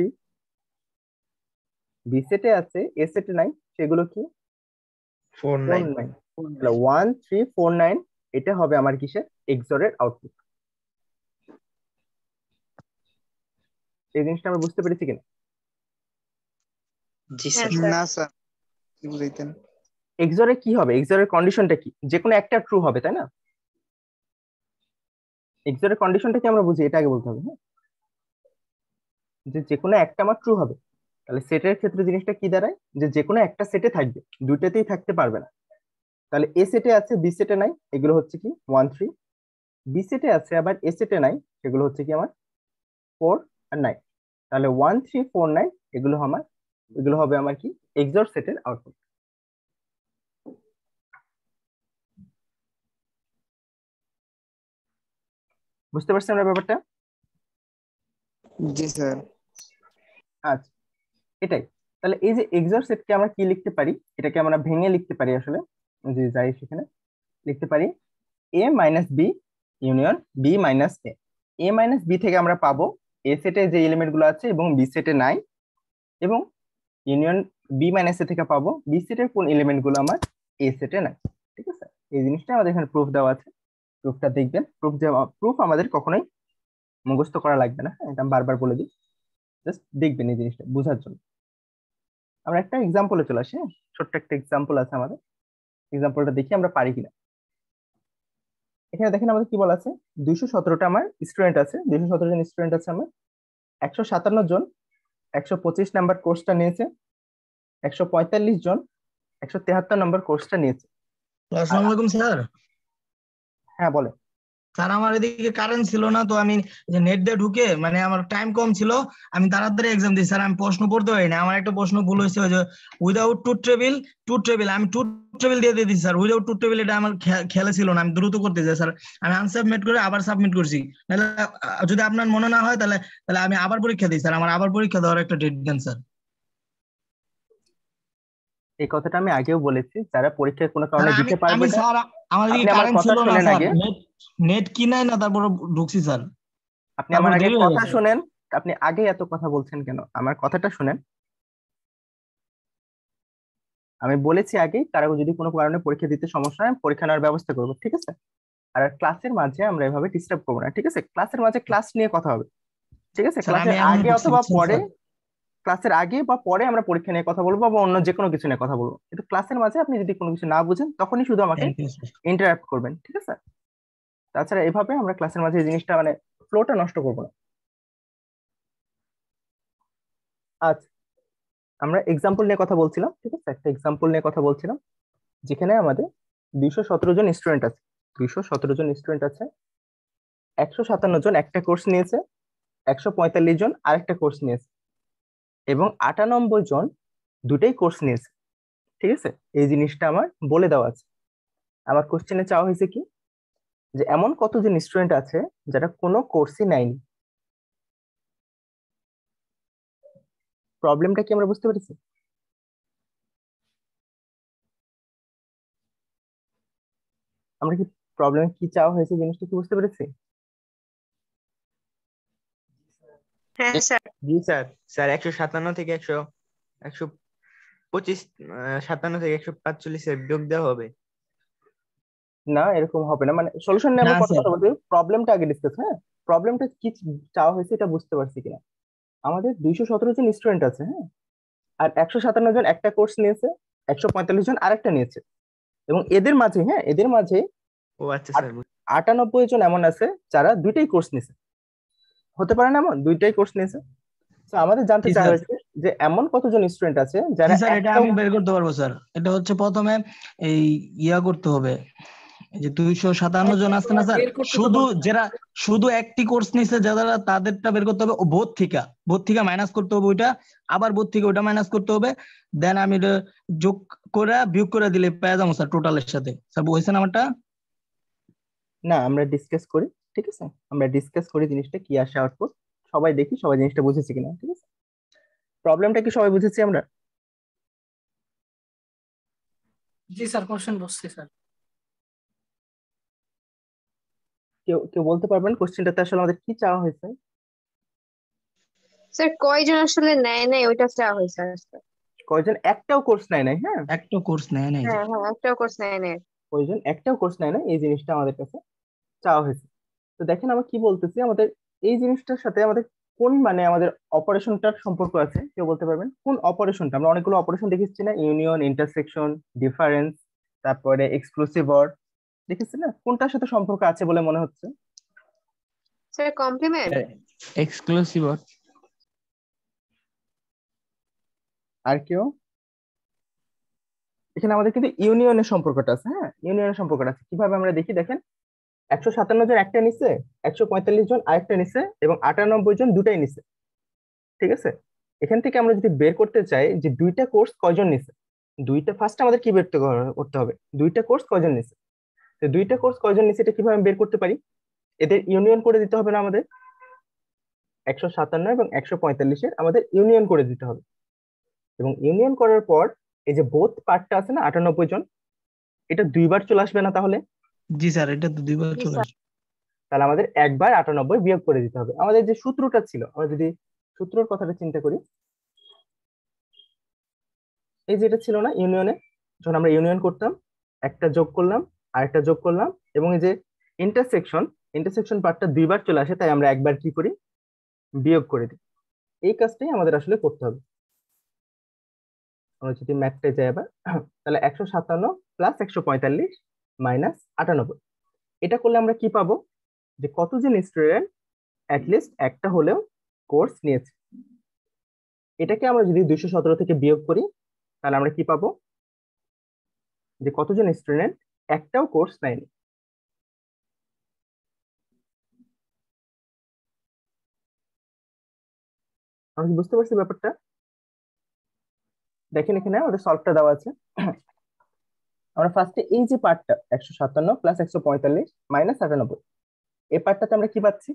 বি সেটে আছে এ সেটে নাই, সেগুলো কি? Four four nine. নাইন। তাহলে ওয়ান থ্রি ফোর নাইন, এটা হবে আমার কিসের? এক্সরের আউটপুট। এই জিনিসটা আমরা বুঝতে পেরেছি কিনা? জি হ্যাঁ স্যার। স্যার। না স্যার, কি বুঝাইতেন? এক্সরে কি হবে? এক্সরের কন্ডিশনটা কি? যে কোনো একটা ট্রু হবে, তাই না? এক্সরের কন্ডিশনটা কি আমরা বুঝি, এটা আগে বলতে হবে। হ্যাঁ, যে যে কোনো একটা আমার ট্রু হবে। তাহলে সেটের ক্ষেত্রে জিনিসটা কি দাঁড়ায়, যে যে কোনো একটা সেটে থাকবে, দুইটাতেই থাকতে পারবে না। তাহলে এ সেটে আছে বি সেটে নাই, এগুলো হচ্ছে কি ওয়ান থ্রি। বি সেটে আছে আবার এ সেটে নাই, সেগুলো হচ্ছে কি আমার ফোর আর নাইন। তাহলে ওয়ান থ্রি ফোর নাইন এগুলো আমার এগুলো হবে আমার কি এক্সঅর সেটের আউটপুট। বুঝতে পারছেন আমরা ব্যাপারটা? জি স্যার। আচ্ছা, এটাই। তাহলে এই যে এক্সঅর সেটকে আমরা কি লিখতে পারি, এটাকে আমরা ভেঙে লিখতে পারি আসলে, যে যাই সেখানে লিখতে পারি A minus B union B minus A. A minus B থেকে আমরা পাবো এ সেটে যে এলিমেন্ট গুলো আছে এবং বি সেটে নাই, এবং ইউনিয়ন বি মাইনাস এ থেকে পাবো বি সেটের কোন এলিমেন্ট গুলো আমার এ সেটে নাই। ঠিক আছে, এই জিনিসটা আমাদের এখানে প্রুফ দেওয়া আছে, প্রুফটা দেখবেন। প্রুফ দেওয়া প্রুফ আমাদের কখনোই মুখস্থ করা লাগবে না, এটা আমি বারবার বলে দিই, জাস্ট দেখবেন এই জিনিসটা বোঝার জন্য। আমরা একটা এক্সাম্পলে চলে আসি, হ্যাঁ? ছোট্ট একটা এক্সাম্পল আছে আমাদের, এক্সাম্পলটা দেখি আমরা পারি কিনা। এখানে দেখেন আমাদের কি বলা আছে, দুইশো সতেরোটা আমার স্টুডেন্ট আছে, দুইশো সতেরো জন স্টুডেন্ট আছে আমার, একশো সাতান্ন জন একশো পঁচিশ নাম্বার কোর্সটা নিয়েছে, একশো পঁয়তাল্লিশ জন একশো তেহাত্তর নম্বর কোর্সটা নিয়েছে। আসসালামু আলাইকুম স্যার। হ্যাঁ বলে। স্যার আমার এদিকে কারেন্ট ছিল না, তো আমি যে নেট দিয়ে ঢুকে মানে আমার টাইম কম ছিল, আমি তাড়াতাড়ি এক্সাম দিই স্যার। আমি প্রশ্ন পড়তে পারি না, আমার একটা প্রশ্ন ভুল হয়েছে, ওই যে without two table two table আমি টু টেবিল দিয়ে দিয়ে দিচ্ছি স্যার, উইদাউট টু টেবিল এটা আমার খেয়ালে ছিল না, আমি দ্রুত করতে যাই স্যার, আমি আনসাবমিট করে আবার সাবমিট করছি। তাহলে যদি আপনার মনে না হয় তাহলে তাহলে আমি আবার পরীক্ষা দিই স্যার, আমার আবার পরীক্ষা দেওয়ার একটা ডেট দেন স্যার। এই কথাটা আমি আগেও বলেছি, যারা পরীক্ষায় কোনো কারণে স্যার, দিতে আমি পারবে আমি না, স্যার আমার আপনি এদিকে আমার কারেন্ট কথা ছিল না শুনেন স্যার, আগে, নেট নেট কি নাই না, তারপর ঢুকছি স্যার। আপনি আমার তারপর আগে দেরি হয়ে কথা গেছে। শুনেন, আপনি আগে এত কথা বলছেন কেন? আমার কথাটা শুনেন। আমি বলেছি আগেই, কারো যদি কোনো কারণে পরীক্ষা দিতে সমস্যা হয়, আমি পরীক্ষা নেওয়ার ব্যবস্থা করবো, ঠিক আছে? আর ক্লাসের মাঝে আমরা এভাবে ডিস্টার্ব করবো না, ঠিক আছে? ক্লাসের মাঝে ক্লাস নিয়ে কথা হবে, ঠিক আছে? স্যার আমি ক্লাসের এখন আগে ঢুকছি অথবা বুঝছেন পরে, স্যার। ক্লাসের আগে বা পরে আমরা পরীক্ষা নিয়ে কথা বলবো বা অন্য যে কোনো কিছু নিয়ে কথা বলবো, কিন্তু ক্লাসের মাঝে আপনি যদি কোনো কিছু না বুঝেন তখনই শুধু আমাকে থ্যাংক ইউ স্যার। ইন্টারাপ্ট করবেন, ঠিক আছে? তাছাড়া এভাবে আমরা ক্লাসের মাঝে এই জিনিসটা মানে ফ্লোটা নষ্ট করবো না। আচ্ছা, আমরা এক্সাম্পল নিয়ে কথা বলছিলাম, ঠিক আছে? একটা এক্সাম্পল নিয়ে কথা বলছিলাম, যেখানে আমাদের দুইশো সতেরো জন স্টুডেন্ট আছে, দুইশো সতেরো জন স্টুডেন্ট আছে, একশো সাতান্ন জন একটা কোর্স নিয়েছে, একশো পঁয়তাল্লিশ জন আরেকটা কোর্স নিয়েছে, এবং আটানব্বই জন দুটাই কোর্স নিয়েছে, ঠিক আছে? এই জিনিসটা আমার বলে দেওয়া আছে। আমার কোশ্চেনে চাওয়া হয়েছে কি, যে এমন কতজন স্টুডেন্ট আছে যারা কোনো কোর্সই নেয়নি। প্রবলেমটা কি আমরা বুঝতে পেরেছি? আমরা কি প্রবলেম কি চাওয়া হয়েছে জিনিসটা কি বুঝতে পেরেছি? হ্যাঁ স্যার। জি স্যার। স্যার একশো সাতান্ন থেকে একশো একশো পঁচিশ আহ, সাতান্ন থেকে একশো পাঁচচল্লিশ এর বিয়োগ দেওয়া হবে। না, এরকম হবে না, মানে সলিউশন নিয়ে না আমরা কথা স্যার, বলতে, প্রবলেমটা আগে ডিসকাস। হ্যাঁ, প্রবলেমটা কি চাওয়া হয়েছে এটা বুঝতে পারছি কিনা? আমাদের দুইশো সতেরো জন স্টুডেন্ট আছে, হ্যাঁ, আর একশো সাতান্ন জন একটা কোর্স নিয়েছে, একশো পঁয়তাল্লিশ জন আরেকটা নিয়েছে, এবং এদের মাঝে, হ্যাঁ, এদের মাঝে ও আচ্ছা আট- স্যার। বুঝ- আটানব্বই জন এমন আছে যারা দুইটাই কোর্স নিয়েছে। হতে পারে না এমন দুইটাই কোর্স নিয়েছে? তো আমাদের জানতে জি চাওয়া স্যার। হয়েছে যে এমন কতজন স্টুডেন্ট আছে জি যারা স্যার, এটা একটাও, আমি বের করতে পারবো স্যার। এটা হচ্ছে প্রথমে এই ইয়া করতে হবে, এই যে দুইশো সাতান্ন জন আছে না স্যার, বের করতে তো শুধু বলছি। যারা শুধু একটি কোর্স নিছে যারা, তাদেরটা বের করতে হবে, ও বোধ থেকে বোধ থেকে মাইনাস করতে হবে ওইটা, আবার বোধ থেকে ওইটা মাইনাস করতে হবে, দেন আমি এটা যোগ করে বিয়োগ করে দিলে পেয়ে যাবো স্যার টোটালের সাথে। স্যার বুঝছেন আমারটা? না, আমরা ডিসকাস করি, ঠিক আছে? আমরা ডিসকাস করি জিনিসটা কি আসে আউটপুট, সবাই দেখি সবাই জিনিসটা বুঝেছে কিনা, ঠিক আছে? প্রবলেমটা কি সবাই বুঝেছি আমরা? জি স্যার, কোশ্চেন বুঝছি স্যার। কেউ কেউ বলতে পারবেন কোশ্চেনটাতে আসলে আমাদের কি চাওয়া হয়েছে? স্যার কয়জন আসলে নেয় নাই ওইটা চাওয়া হয়েছে স্যার। কয়জন একটাও কোর্স নেয় নাই? হ্যাঁ, একটা কোর্স নেয় নাই। হ্যাঁ হ্যাঁ, একটাও কোর্স নেয় নাই। কয়জন একটাও কোর্স নেয় না, এই জিনিসটা আমাদের কাছে চাওয়া হয়েছে। তো দেখেন আমরা কি বলতেছি, আমাদের এই জিনিসটার সাথে আমাদের কোন মানে আমাদের অপারেশনটার সম্পর্ক আছে, কেউ বলতে পারবেন কোন অপারেশনটা? আমরা অনেকগুলো অপারেশন দেখেছি না, ইউনিয়ন, ইন্টারসেকশন, ডিফারেন্স, তারপরে এক্সক্লুসিভ অর, দেখেছি না? কোনটার সাথে সম্পর্ক আছে বলে মনে হচ্ছে? Sir complement. Exclusive or. আর কেউ? এখানে আমাদের কিন্তু ইউনিয়নের সম্পর্কটা আছে। হ্যাঁ, ইউনিয়নের সম্পর্কটা আছে কিভাবে আমরা দেখি, দেখেন একশো সাতান্ন জন একটা নিছে, একশো পঁয়তাল্লিশ জন আরেকটা নিছে, এবং আটানব্বই জন দুটাই নিছে। ঠিক আছে, এখান থেকে আমরা যদি বের করতে চাই যে দুইটা কোর্স কয়জন নিছে, দুইটা ফার্স্ট আমাদের কি বের করতে হবে, দুইটা কোর্স কয়জন নিছে। তো দুইটা কোর্স কয়জন নিছে এটা কিভাবে বের করতে পারি, এদের ইউনিয়ন করে দিতে হবে না আমাদের, একশো সাতান্ন এবং একশো পঁয়তাল্লিশের আমাদের ইউনিয়ন করে দিতে হবে। এবং ইউনিয়ন করার পর এই যে বোথ পার্টটা আছে না আটানব্বই জন, এটা দুইবার চলে আসবে না তাহলে? জি স্যার, এটা তো দুইবার চলে আসবে। তাহলে আমাদের একবার আটানব্বই বিয়োগ করে দিতে হবে। আমাদের যে সূত্রটা ছিল, আমরা যদি সূত্রের কথাটা চিন্তা করি, এই যেটা ছিল না ইউনিয়নে, যখন আমরা ইউনিয়ন করতাম একটা যোগ করলাম আরেকটা যোগ করলাম, এবং এই যে ইন্টারসেকশন ইন্টারসেকশন পার্টটা দুইবার চলে আসে, তাই আমরা একবার কি করি, বিয়োগ করে দিই। এই কাজটাই আমাদের আসলে করতে হবে। আমরা যদি ম্যাথটা যাই আবার, তাহলে একশো সাতান্ন প্লাস একশো পঁয়তাল্লিশ মাইনাস আটানব্বই, এটা করলে আমরা কি পাবো, যে কতজন স্টুডেন্ট অ্যাটলিস্ট একটা হলেও কোর্স নিয়েছে। এটাকে আমরা যদি দুইশো সতেরো থেকে বিয়োগ করি তাহলে আমরা কি পাবো, যে কতজন স্টুডেন্ট একটাও কোর্স নেয়নি। আমরা কি বুঝতে পারছি ব্যাপারটা? দেখেন এখানে আমাদের সলভটা দেওয়া আছে। আমরা ফার্স্টে এই যে পার্টটা একশো সাতান্ন প্লাস একশো পঁয়তাল্লিশ মাইনাস আটানব্বই, এই পার্টটাতে আমরা কি পাচ্ছি,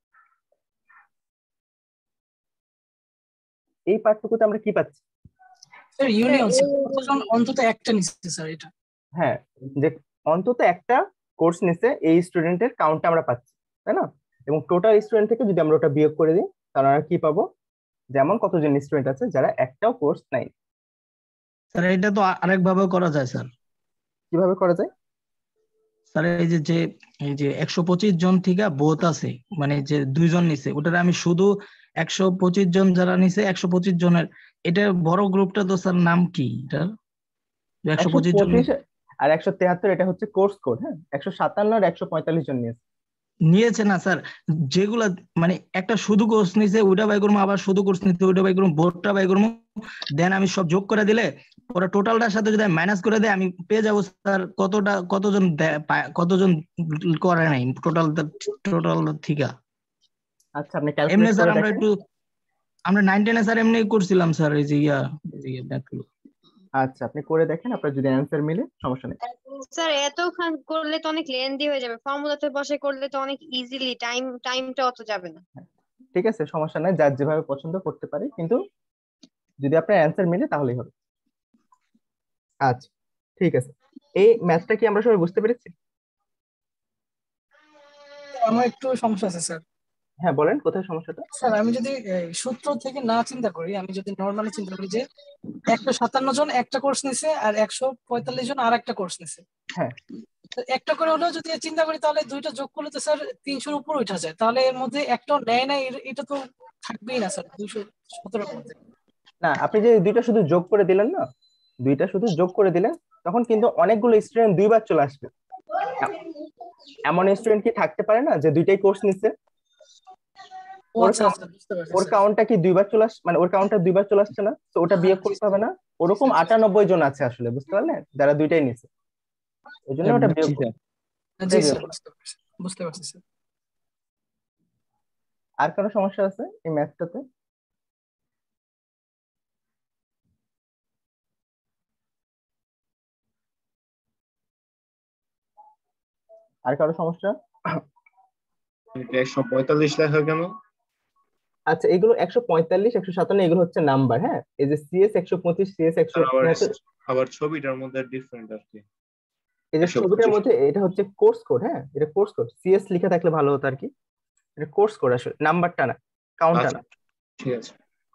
এই পার্টটুকুতে আমরা কি পাচ্ছি, স্যার ইউনিয়ন কতজন অন্তত একটা নিচ্ছে স্যার এটা। হ্যাঁ, যে অন্তত একটা কোর্স নিছে এই স্টুডেন্টের কাউন্টটা আমরা পাচ্ছি, তাই না? এবং টোটাল স্টুডেন্ট থেকে যদি আমরা ওটা বিয়োগ করে দিই তাহলে আমরা কি পাবো, যেমন কতজন স্টুডেন্ট আছে যারা একটাও কোর্স নাই। স্যার এটা তো আরেক ভাবে করা যায় স্যার। কিভাবে করা যায় স্যার? এই যে যে এই যে একশো পঁচিশ জন থেকে বোথ আছে, মানে যে দুইজন নিছে, ওটার আমি শুধু একশো পঁচিশ জন যারা নিছে একশো পঁচিশ জনের, এটা বড় গ্রুপটা তো স্যার নাম কি এটা? একশো পঁচিশ জন আর একশো তেহাত্তর এটা হচ্ছে কোর্স কোড। হ্যাঁ, একশো সাতান্ন আর একশো পঁয়তাল্লিশ জন নিয়েছে নিয়েছে না স্যার, যেগুলা মানে একটা শুধু কোর্স নিছে ওটা বাই করবো, আবার শুধু কোর্স নিতে ওটা বাই করবো, বোর্ডটা বাই করবো, দেন আমি সব যোগ করে দিলে ওরা টোটালটার সাথে যদি মাইনাস করে দেয় আমি পেয়ে যাবো স্যার কতটা, কতজন কতজন করে নাই টোটাল টোটাল থেকে। আচ্ছা, আপনি এমনি স্যার আমরা একটু আমরা নাইন টেনে স্যার এমনি করছিলাম স্যার এই যে ইয়া এই যে ম্যাথগুলো। আচ্ছা, আপনি করে দেখেন, আপনার যদি অ্যানসার মিলে সমস্যা নেই। স্যার এতক্ষণ করলে তো অনেক লেন্দি হয়ে যাবে, ফর্মুলাতে বসে করলে তো অনেক ইজিলি টাইম টাইমটা অত যাবে না। ঠিক আছে, সমস্যা নাই, যার যেভাবে পছন্দ করতে পারে, কিন্তু যদি আপনার অ্যানসার মিলে তাহলেই হবে। আচ্ছা ঠিক আছে, এই ম্যাথটা কি আমরা সবাই বুঝতে পেরেছি? আমার একটু সমস্যা আছে স্যার। হ্যাঁ বলেন, কোথায় সমস্যাটা? স্যার আমি যদি সূত্র থেকে না চিন্তা করি, আমি যদি নর্মালি চিন্তা করি যে একশো সাতান্ন জন একটা কোর্স নিছে আর একশো পঁয়তাল্লিশ জন আর একটা কোর্স নিছে, হ্যাঁ একটা করে হলেও যদি চিন্তা করি তাহলে দুইটা যোগ করলে তো স্যার তিনশোর উপর উঠা যায়, তাহলে এর মধ্যে একটাও নেয় না, এটা তো থাকবেই না স্যার দুইশো সতেরোর মধ্যে। না, আপনি যে দুইটা শুধু যোগ করে দিলেন না, দুইটা শুধু যোগ করে দিলেন, তখন কিন্তু অনেকগুলো স্টুডেন্ট দুইবার চলে আসবে। এমন স্টুডেন্ট কি থাকতে পারে না যে দুইটাই কোর্স নিচ্ছে, ওর কাউন্টটা কি দুইবার চলে আসছে, মানে ওর কাউন্টটা দুইবার চলে আসছে না, তো ওটা বিয়োগ করতে হবে না। ওরকম আটানব্বই জন আছে আসলে, বুঝতে পারলেন, যারা দুইটাই নিচ্ছে, ওই জন্য ওটা বিয়োগ বুঝতে পারছি স্যার। আর কোনো সমস্যা আছে এই ম্যাথটাতে? আর কারো সমস্যা? একশো পঁয়তাল্লিশ লেখা কেন? আচ্ছা, এগুলো একশো পঁয়তাল্লিশ একশো সাতান্ন এগুলো হচ্ছে নাম্বার। হ্যাঁ, এই যে সিএস একশো পঁচিশ সিএস একশো, আবার ছবিটার মধ্যে ডিফারেন্ট আর কি। এই যে ছবিটার মধ্যে এটা হচ্ছে কোর্স কোড। হ্যাঁ, এটা কোর্স কোড, সিএস লেখা থাকলে ভালো হতো আর কি। এটা কোর্স কোড আসলে, নাম্বারটা না, কাউন্টটা না। ঠিক আছে।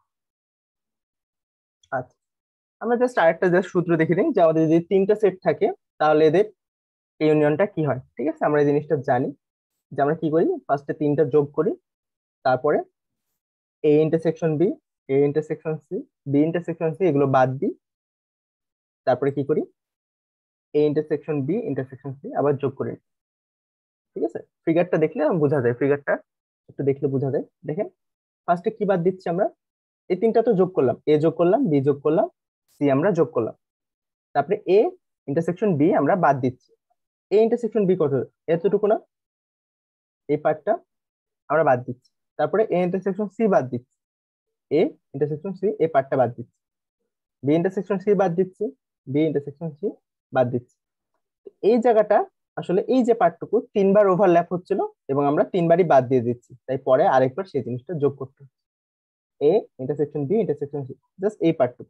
আচ্ছা, আমরা জাস্ট আরেকটা জাস্ট সূত্র দেখে নিই যে আমাদের যদি তিনটা সেট থাকে তাহলে এদের ইউনিয়নটা কি হয়। ঠিক আছে, আমরা এই জিনিসটা জানি যে আমরা কি করি, ফার্স্টে তিনটা যোগ করি, তারপরে A intersection B, A intersection C, B intersection C এগুলো বাদ দিই, তারপরে কি করি, A intersection B intersection C আবার যোগ করি। ঠিক আছে, ফিগারটা দেখলে বোঝা যায়, ফিগারটা একটু দেখলে বোঝা যায়। দেখেন ফার্স্টে কি বাদ দিচ্ছি আমরা, এই তিনটা তো যোগ করলাম, এ যোগ করলাম, বি যোগ করলাম, সি আমরা যোগ করলাম। তারপরে এ ইন্টারসেকশন বি আমরা বাদ দিচ্ছি। এ ইন্টারসেকশন বি কত? এতটুকু না, এই পার্টটা আমরা বাদ দিচ্ছি। তারপরে এ ইন্টারসেকশন সি বাদ দিচ্ছি, এ ইন্টারসেকশন সি এই পার্টটা বাদ দিচ্ছি। বি ইন্টারসেকশন সি বাদ দিচ্ছি, বি ইন্টারসেকশন সি বাদ দিচ্ছি। এই জায়গাটা আসলে এই যে পার্টটুকু তিনবার ওভারল্যাপ হচ্ছিল এবং আমরা তিনবারই বাদ দিয়ে দিচ্ছি, তাই পরে আরেকবার সেই জিনিসটা যোগ করতে হচ্ছে। A intersection B intersection C, just এই পার্টটুকু।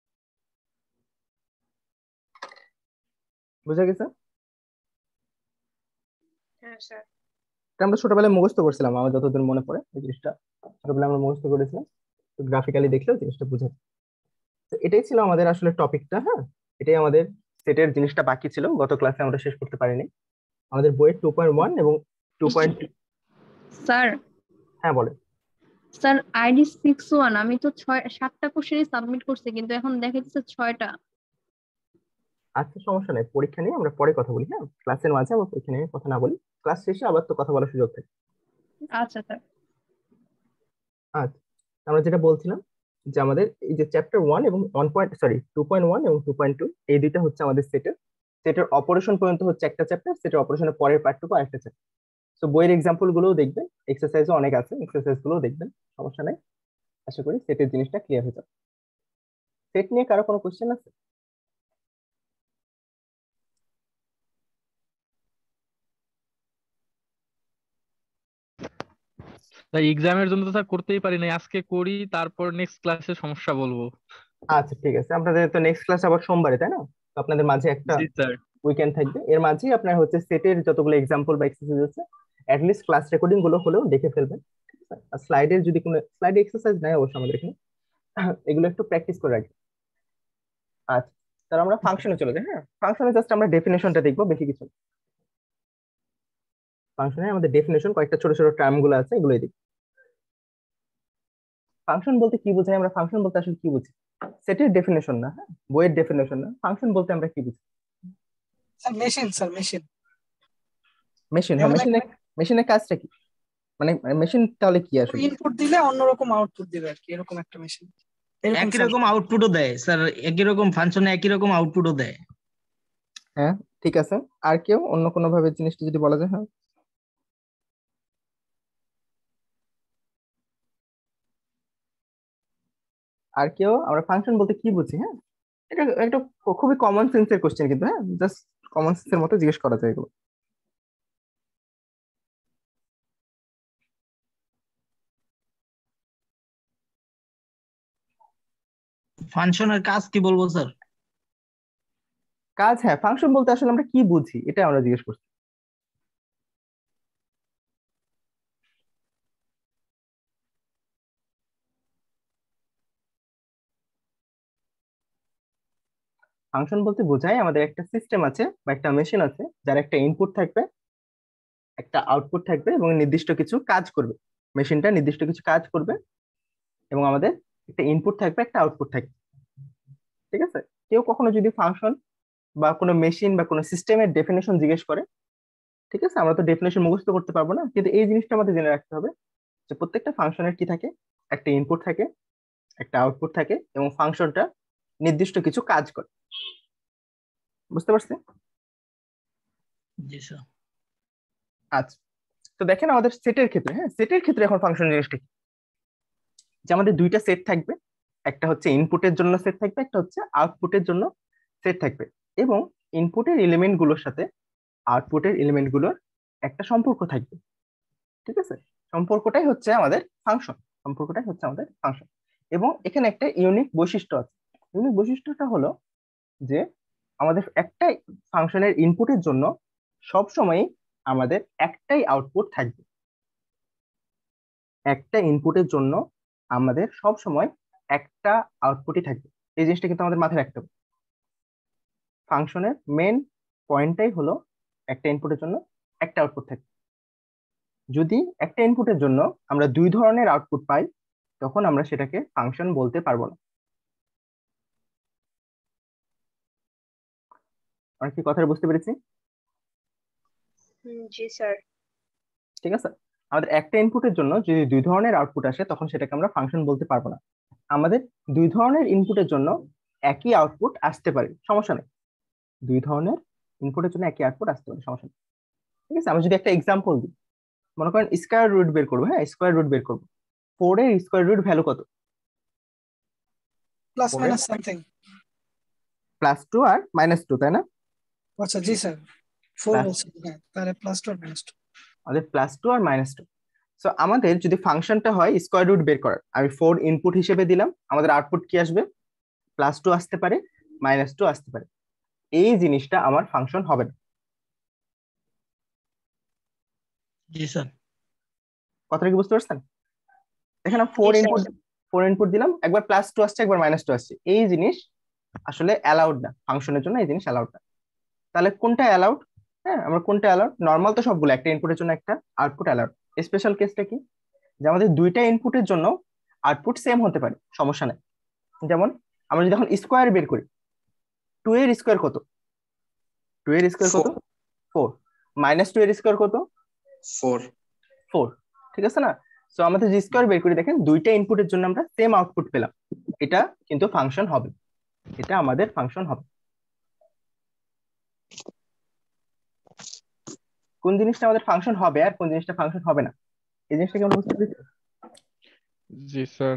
বুঝা গেছে? হ্যাঁ স্যার। এটা আমরা ছোটবেলায় মুখস্থ করছিলাম, আমার যতদূর মনে পড়ে এই জিনিসটা ছোটবেলায় আমরা মুখস্থ করেছিলাম, তো গ্রাফিক্যালি দেখলেও জিনিসটা বোঝা যায়। তো এটাই ছিল আমাদের আসলে টপিকটা। হ্যাঁ, এটাই আমাদের সেটের জিনিসটা বাকি ছিল, গত ক্লাসে আমরা শেষ করতে পারিনি। আমাদের বইয়ের টু পয়েন্ট ওয়ান এবং টু পয়েন্ট টু। স্যার হ্যাঁ বলে। স্যার আইডি সিক্স ওয়ান আমি তো ছয় সাতটা কোশ্চেনই সাবমিট করছি, কিন্তু এখন দেখা যাচ্ছে ছয়টা। আচ্ছা সমস্যা নাই, পরীক্ষা নিয়ে আমরা পরে কথা বলি। হ্যাঁ, ক্লাসের মাঝে আমরা পরীক্ষা নিয়ে কথা না বলি, ক্লাস শেষে আবার তো কথা বলার সুযোগ থাকে। আচ্ছা স্যার। আচ্ছা, আমরা যেটা বলছিলাম যে আমাদের এই যে চ্যাপ্টার ওয়ান এবং one point sorry two point one এবং টু পয়েন্ট টু এই দুইটা হচ্ছে আমাদের সেটের সেটের অপারেশন পর্যন্ত হচ্ছে একটা চ্যাপ্টার, সেটের অপারেশনের পরের পার্টটুকু আরেকটা চ্যাপ্টার। তো বইয়ের এক্সাম্পল গুলোও দেখবেন, এক্সারসাইজও অনেক আছে, এক্সারসাইজ গুলোও দেখবেন, সমস্যা নাই। আশা করি সেটের জিনিসটা ক্লিয়ার হয়ে যাবে। সেট নিয়ে কারো কোনো কোশ্চেন আছে? তাই এক্সামের জন্য তো স্যার করতেই পারি না, আজকে করি তারপর নেক্সট ক্লাসে সমস্যা বলবো। আচ্ছা ঠিক আছে, আপনাদের তো নেক্সট ক্লাস আবার সোমবারে, তাই না? তো আপনাদের মাঝে একটা জি স্যার। উইকেন্ড থাকবে, এর মাঝেই আপনার হচ্ছে সেটের যতগুলো এক্সাম্পল বা এক্সারসাইজ আছে অ্যাটলিস্ট ক্লাস রেকর্ডিং গুলো হলেও দেখে ফেলবেন। ঠিক আছে, আর স্লাইডের যদি কোনো স্লাইডে এক্সারসাইজ নাই অবশ্য আমাদের এখানে, এগুলো একটু প্র্যাকটিস করে রাখবেন। আচ্ছা, তাহলে আমরা ফাংশনে চলে যাই। হ্যাঁ, ফাংশনে জাস্ট আমরা ডেফিনেশনটা দেখবো, বেশি কিছু। ফাংশনে আমাদের ডেফিনেশন কয়েকটা ছোট ছোট টার্ম গুলো আছে, এগুলোই দেখি। ফাংশন বলতে কি বোঝায়? আমরা ফাংশন বলতে আসলে কি বুঝি? সেটের ডেফিনেশন না, হ্যাঁ বইয়ের ডেফিনেশন না, ফাংশন বলতে আমরা কি বুঝি? Sir machine, sir machine. Machine, হ্যাঁ মেশিনের মেশিনের কাজটা কি? মানে মেশিন তাহলে কি আসলে? ইনপুট দিলে অন্যরকম আউটপুট দিবে আর কি, এরকম একটা মেশিন। একই রকম আউটপুটও দেয় স্যার, একই রকম ফাংশনে একই রকম আউটপুটও দেয়। হ্যাঁ ঠিক আছে, আর কেউ অন্য কোনো ভাবে জিনিসটা যদি বলা যায়? হ্যাঁ, আর কেউ? আমরা ফাংশন বলতে কি বুঝি? হ্যাঁ, এটা একটা খুবই কমন সেন্সের কোশ্চেন, কিন্তু হ্যাঁ জাস্ট কমন সেন্সের মতো জিজ্ঞেস করা যায় এগুলো। ফাংশনের কাজ কি বলবো স্যার? কাজ, হ্যাঁ ফাংশন বলতে আসলে আমরা কি বুঝি এটা আমরা জিজ্ঞেস করছি। ফাংশন বলতে বোঝায় আমাদের একটা সিস্টেম আছে বা একটা মেশিন আছে, যার একটা ইনপুট থাকবে, একটা আউটপুট থাকবে এবং নির্দিষ্ট কিছু কাজ করবে। মেশিনটা নির্দিষ্ট কিছু কাজ করবে এবং আমাদের একটা ইনপুট থাকবে, একটা আউটপুট থাকবে। ঠিক আছে, কেউ কখনো যদি ফাংশন বা কোনো মেশিন বা কোনো সিস্টেমের ডেফিনেশন জিজ্ঞেস করে, ঠিক আছে, আমরা তো ডেফিনেশন মুখস্থ করতে পারবো না, কিন্তু এই জিনিসটা আমাদের জেনে রাখতে হবে যে প্রত্যেকটা ফাংশনের কি থাকে, একটা ইনপুট থাকে, একটা আউটপুট থাকে এবং ফাংশনটা নির্দিষ্ট কিছু কাজ করে। বুঝতে পারছি? জি স্যার। আচ্ছা, তো দেখেন আমাদের সেটের ক্ষেত্রে, হ্যাঁ সেটের ক্ষেত্রে এখন ফাংশন জিনিসটা কি, যে আমাদের দুইটা সেট থাকবে, একটা হচ্ছে ইনপুটের জন্য সেট থাকবে, একটা হচ্ছে আউটপুটের জন্য সেট থাকবে, এবং ইনপুটের এলিমেন্ট গুলোর সাথে আউটপুটের এলিমেন্ট গুলোর একটা সম্পর্ক থাকবে। ঠিক আছে, সম্পর্কটাই হচ্ছে আমাদের ফাংশন, সম্পর্কটাই হচ্ছে আমাদের ফাংশন। এবং এখানে একটা ইউনিক বৈশিষ্ট্য আছে। ইউনিক বৈশিষ্ট্যটা হলো যে আমাদের একটাই ফাংশনের ইনপুটের জন্য সব সময় আমাদের একটাই আউটপুট থাকবে। একটা ইনপুটের জন্য আমাদের সব সময় একটা আউটপুটই থাকবে, এই জিনিসটা কিন্তু আমাদের মাথায় রাখতে হবে। ফাংশনের মেন পয়েন্টটাই হলো একটা ইনপুটের জন্য একটা আউটপুট থাকবে। যদি একটা ইনপুটের জন্য আমরা দুই ধরনের আউটপুট পাই, তখন আমরা সেটাকে ফাংশন বলতে পারবো না। আমরা কি কথা বুঝতে পেরেছি? জি স্যার। ঠিক আছে, আমাদের একটা ইনপুটের জন্য যদি দুই ধরনের আউটপুট আসে, তখন সেটাকে আমরা ফাংশন বলতে পারবো না। আমাদের দুই ধরনের ইনপুটের জন্য একই আউটপুট আসতে পারে, সমস্যা নেই। দুই ধরনের ইনপুটের জন্য একই আউটপুট আসতে পারে, সমস্যা নেই। ঠিক আছে, আমি যদি একটা এক্সাম্পল দিই, মনে করেন স্কয়ার রুট বের করবো। হ্যাঁ, স্কয়ার রুট বের করবো। ফোর এর স্কয়ার রুট ভ্যালু কত? Plus minus something. Plus two আর মাইনাস টু, তাই না? আচ্ছা জি স্যার, ফোর Plus- বলছেন, হ্যাঁ তাহলে প্লাস টু আর মাইনাস টু। আমাদের প্লাস টু আর মাইনাস টু। সো আমাদের যদি ফাংশনটা হয় স্কয়ার রুট বের করার, আমি ফোর ইনপুট হিসেবে দিলাম, আমাদের আউটপুট কি আসবে? প্লাস টু আসতে পারে, মাইনাস টু আসতে পারে। এই জিনিসটা আমার ফাংশন হবে না। জি স্যার। কথাটা কি বুঝতে পারছেন? এখানে ফোর ইনপুট ফোর ইনপুট দিলাম, একবার প্লাস টু আসছে, একবার মাইনাস টু আসছে। এই জিনিস আসলে অ্যালাউড না ফাংশনের জন্য, এই জিনিস অ্যালাউড না। তাহলে কোনটা অ্যালাউড? হ্যাঁ, আমরা কোনটা অ্যালাউড? নর্মাল তো সবগুলো, একটা ইনপুটের জন্য একটা আউটপুট অ্যালাউড। স্পেশাল কেসটা কি? যে আমাদের দুইটা ইনপুটের জন্য আউটপুট সেম হতে পারে, সমস্যা নেই। যেমন আমরা যদি এখন স্কোয়ার বের করি, টু এর স্কোয়ার কত? টু এর স্কোয়ার কত? ফোর। মাইনাস টু এর স্কোয়ার কত? ফোর। ফোর, ঠিক আছে না? সো আমাদের যে স্কোয়ার বের করি, দেখেন দুইটা ইনপুটের জন্য আমরা সেম আউটপুট পেলাম। এটা কিন্তু ফাংশন হবে, এটা আমাদের ফাংশন হবে। কোন জিনিসটা আমাদের ফাংশন হবে আর কোন জিনিসটা ফাংশন হবে না, এই জিনিসটা কি আমরা বুঝতে পেরেছি? জি স্যার।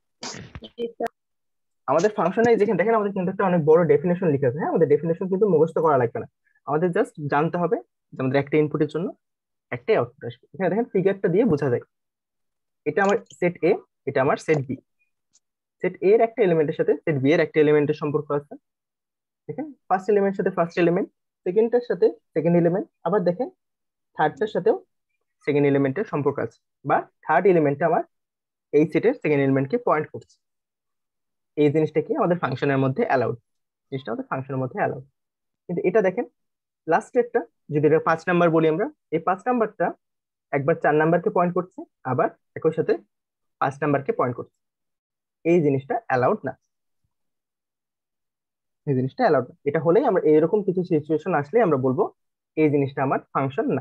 আমাদের ফাংশনে যেখানে দেখেন আমাদের কিন্তু একটা অনেক বড় ডেফিনেশন লিখে আছে। হ্যাঁ, আমাদের ডেফিনেশন কিন্তু মুখস্থ করা লাগবে না, আমাদের জাস্ট জানতে হবে যে আমাদের একটা ইনপুটের জন্য একটাই আউটপুট আসবে। এখানে দেখেন ফিগারটা দিয়ে বোঝা যায়, এটা আমার সেট এ, এটা আমার সেট বি। সেট এ এর একটা এলিমেন্টের সাথে সেট বি এর একটা এলিমেন্টের সম্পর্ক আছে। দেখেন ফার্স্ট এলিমেন্টের সাথে ফার্স্ট এলিমেন্ট, সেকেন্ডটার সাথে সেকেন্ড এলিমেন্ট, আবার দেখেন থার্ডটার সাথেও সেকেন্ড এলিমেন্টের সম্পর্ক আছে, বা থার্ড এলিমেন্টটা আমার এই সেটের সেকেন্ড এলিমেন্টকে পয়েন্ট করছে। এই জিনিসটা কি আমাদের ফাংশনের মধ্যে অ্যালাউড, জিনিসটা আমাদের ফাংশনের মধ্যে অ্যালাউড। কিন্তু এটা দেখেন লাস্ট স্টেটটা, যদি এটা পাঁচ নাম্বার বলি আমরা, এই পাঁচ নাম্বারটা একবার চার নাম্বারকে পয়েন্ট করছে, আবার একই সাথে পাঁচ নাম্বারকে পয়েন্ট করছে। এই জিনিসটা অ্যালাউড না, এই জিনিসটা অ্যালাউড না। এটা হলেই আমরা এরকম কিছু সিচুয়েশন আসলে আমরা বলবো এই জিনিসটা আমার ফাংশন না।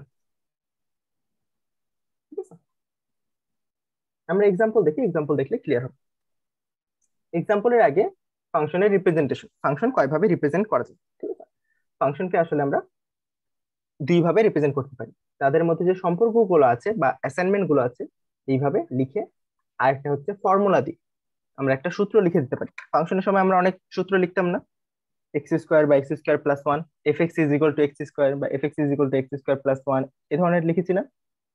ঠিক আছে, আমরা এক্সাম্পল দেখি, এক্সাম্পল দেখলে ক্লিয়ার হবে। এক্সাম্পলের আগে ফাংশনের রিপ্রেজেন্টেশন, ফাংশন কয়ভাবে রিপ্রেজেন্ট করা যায়। ঠিক আছে, ফাংশনকে আসলে আমরা দুই ভাবে রিপ্রেজেন্ট করতে পারি। তাদের মধ্যে যে সম্পর্কগুলো আছে বা অ্যাসাইনমেন্ট গুলো আছে এইভাবে লিখে, আর একটা হচ্ছে ফর্মুলা দিয়ে আমরা একটা সূত্র লিখে দিতে পারি। ফাংশনের সময় আমরা অনেক সূত্র লিখতাম না, এক্স স্কোয়ার বা x square plus one, f x is equal to x square বা f x is equal to x square plus one, এ ধরনের লিখেছি না?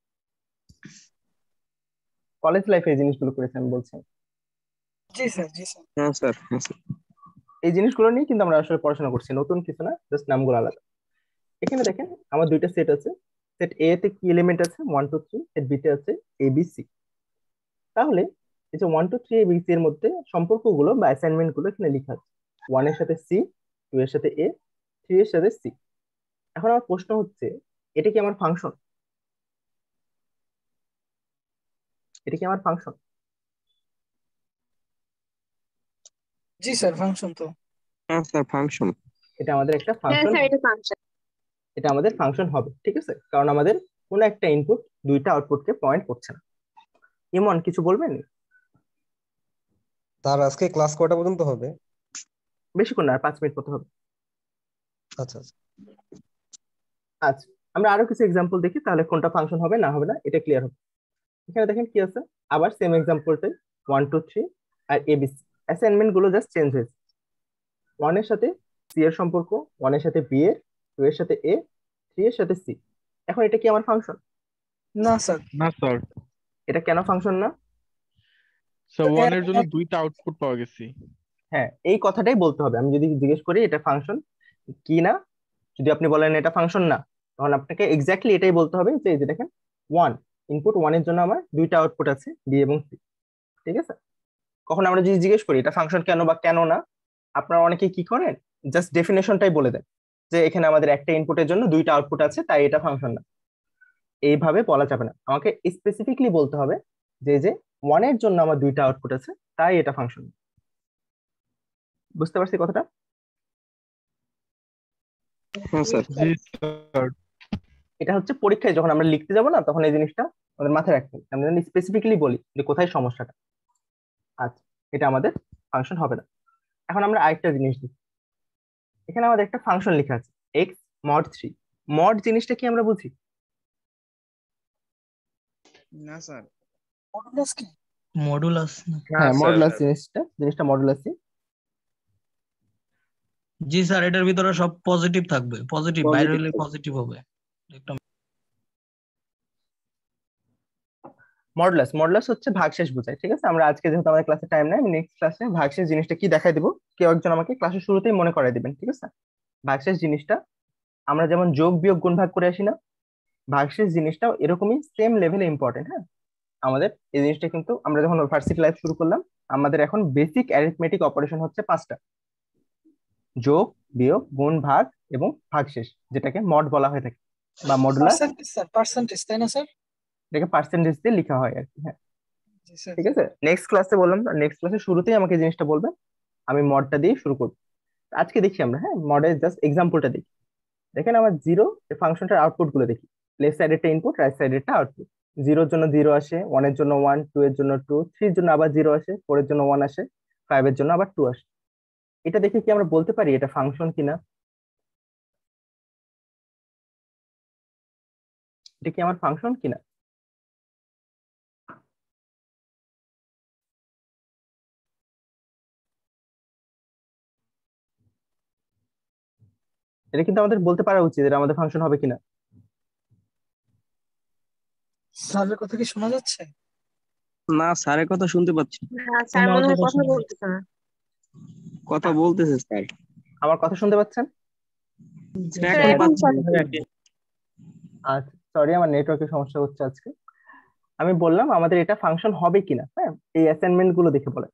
কলেজ লাইফে এই জিনিসগুলো করেছি আমি বলছি। জি স্যার, জি স্যার। হ্যাঁ স্যার, হ্যাঁ স্যার। এই জিনিসগুলো নিয়ে কিন্তু আমরা আসলে পড়াশোনা করছি, নতুন কিছু না, জাস্ট নামগুলো আলাদা। এখানে দেখেন আমার দুইটা সেট আছে, সেট এ তে কি এলিমেন্ট আছে? One two three. Set B তে আছে এ বি সি। তাহলে এই যে one two three A B C এর মধ্যে সম্পর্কগুলো বা অ্যাসাইনমেন্ট গুলো এখানে লেখা আছে। ওয়ান এর সাথে সি, টু এর সাথে এ, থ্রি এর সাথে সি। এখন আমার প্রশ্ন হচ্ছে, এটা কি আমার ফাংশন? এটা কি আমার ফাংশন? জি স্যার, ফাংশন তো। হ্যাঁ স্যার, ফাংশন। এটা আমাদের একটা হ্যাঁ ফাংশন, স্যার, এটা ফাংশন। এটা আমাদের ফাংশন হবে। ঠিক আছে, কারণ আমাদের কোনো একটা ইনপুট দুইটা আউটপুটকে পয়েন্ট করছে না। ইমন কিছু বলবেন? তার আজকে ক্লাস কয়টা পর্যন্ত হবে? বেশিক্ষণ না, আর পাঁচ মিনিট মতো হবে। আচ্ছা আচ্ছা। আচ্ছা, আমরা আরো কিছু এক্সাম্পল দেখি, তাহলে কোনটা ফাংশন হবে না হবে না এটা ক্লিয়ার হবে। এখানে দেখেন কি আছে, আবার সেম এক্সাম্পলটাই ওয়ান টু থ্রি আর এবিসি। অ্যাসাইনমেন্ট গুলো জাস্ট চেঞ্জ হয়েছে। ওয়ান এর সাথে সি এর সম্পর্ক, ওয়ান এর সাথে বি এর, টু এর সাথে এ, থ্রি এর সাথে সি। এখন এটা কি আমার ফাংশন? না স্যার। না স্যার। এটা কেন ফাংশন না? স্যার ওয়ান এর জন্য দুইটা আউটপুট পাওয়া গেছে। হ্যাঁ, এই কথাটাই বলতে হবে। আমি যদি জিজ্ঞেস করি এটা ফাংশন কি না, যদি আপনি বলেন এটা ফাংশন না, তখন আপনাকে এক্স্যাক্টলি এটাই বলতে হবে যে এই যে দেখেন ওয়ান ইনপুট, ওয়ান এর জন্য আমার দুইটা আউটপুট আছে বি এবং সি। ঠিক আছে, কখন আমরা যদি জিজ্ঞেস করি এটা ফাংশন কেন বা কেন না, আপনারা অনেকে কি করেন, জাস্ট ডেফিনেশনটাই বলে দেন যে এখানে আমাদের একটা ইনপুটের জন্য দুইটা আউটপুট আছে তাই এটা ফাংশন না। এইভাবে বলা যাবে না, আমাকে স্পেসিফিকলি বলতে হবে যে যে ওয়ান এর জন্য আমার দুইটা আউটপুট আছে তাই এটা ফাংশন। বুঝতে পারছি কথাটা? হ্যাঁ স্যার। জি স্যার। এটা হচ্ছে পরীক্ষায় যখন আমরা লিখতে যাব না, তখন এই জিনিসটা আমাদের মাথায় রাখতে হবে, আমরা স্পেসিফিকলি বলি যে কোথায় সমস্যাটা। আচ্ছা, এটা আমাদের ফাংশন হবে না। এখন আমরা আরেকটা জিনিস দেখি, এখানে আমাদের একটা ফাংশন লেখা আছে এক্স মড থ্রি। মড জিনিসটা কি আমরা বুঝি? না স্যার, মডুলাস কি? মডুলাস হ্যাঁ মডুলাস জিনিসটা জিনিসটা মডুলাস। জি স্যার, এটার ভিতরে সব পজিটিভ থাকবে, পজিটিভ বাইরে হলে পজিটিভ হবে। একটা মডুলাস মডুলাস হচ্ছে ভাগশেষ বোঝায়, ঠিক আছে? আমরা আজকে যেহেতু আমাদের ক্লাসে টাইম নাই, আমি নেক্সট ক্লাসে ভাগশেষ জিনিসটা কি দেখাই দেবো, কেউ একজন আমাকে ক্লাসের শুরুতেই মনে করাই দিবেন, ঠিক আছে? ভাগশেষ জিনিসটা আমরা যেমন যোগ বিয়োগ গুণ ভাগ করে আসি না, ভাগশেষ জিনিসটাও এরকমই সেম লেভেলে ইম্পর্টেন্ট। হ্যাঁ, আমাদের এই জিনিসটা কিন্তু আমরা যখন ভার্সিটি লাইফ শুরু করলাম, আমাদের এখন বেসিক অ্যারিথমেটিক অপারেশন হচ্ছে পাঁচটা: যোগ বিয়োগ গুণ ভাগ এবং ভাগশেষ, যেটাকে মড বলা হয়ে থাকে বা মডুলাস। পার্সেন্টেজ স্যার, পার্সেন্টেজ তাই না স্যার? এটাকে পার্সেন্টেজ দিয়ে লেখা হয় আর কি। হ্যাঁ জি স্যার। ঠিক আছে, নেক্সট ক্লাসে বললাম, নেক্সট ক্লাসে শুরুতেই আমাকে এই জিনিসটা বলবেন, আমি মডটা দিয়ে শুরু করব। আজকে দেখি আমরা, হ্যাঁ, মডের জাস্ট এক্সাম্পলটা দেখি। দেখেন আমার জিরো এই ফাংশনটার আউটপুট গুলো দেখি। লেফট সাইডেরটা ইনপুট, রাইট সাইডেরটা আউটপুট। জিরোর জন্য জিরো আসে, ওয়ানের জন্য ওয়ান, টু এর জন্য টু, থ্রির জন্য আবার জিরো আসে, ফোর এর জন্য ওয়ান আসে, ফাইভ এর জন্য আবার টু আসে। এটা দেখে কি আমরা বলতে পারি এটা ফাংশন কিনা? এটা কি আমার ফাংশন কিনা? এটা কিন্তু আমাদের বলতে পারা উচিত এটা আমাদের ফাংশন হবে কিনা। স্যারের কথা কি শোনা যাচ্ছে? না, স্যারের কথা শুনতে পাচ্ছি না। না স্যার মনে হয় কথা বলতেছে না। কথা বলতেছে স্যার। আমার কথা শুনতে পাচ্ছেন? স্যার এখন পাচ্ছি। আচ্ছা সরি, আমার নেটওয়ার্কের সমস্যা হচ্ছে আজকে। আমি বললাম আমাদের এটা ফাংশন হবে কিনা, হ্যাঁ, এই অ্যাসাইনমেন্ট গুলো দেখে বলে।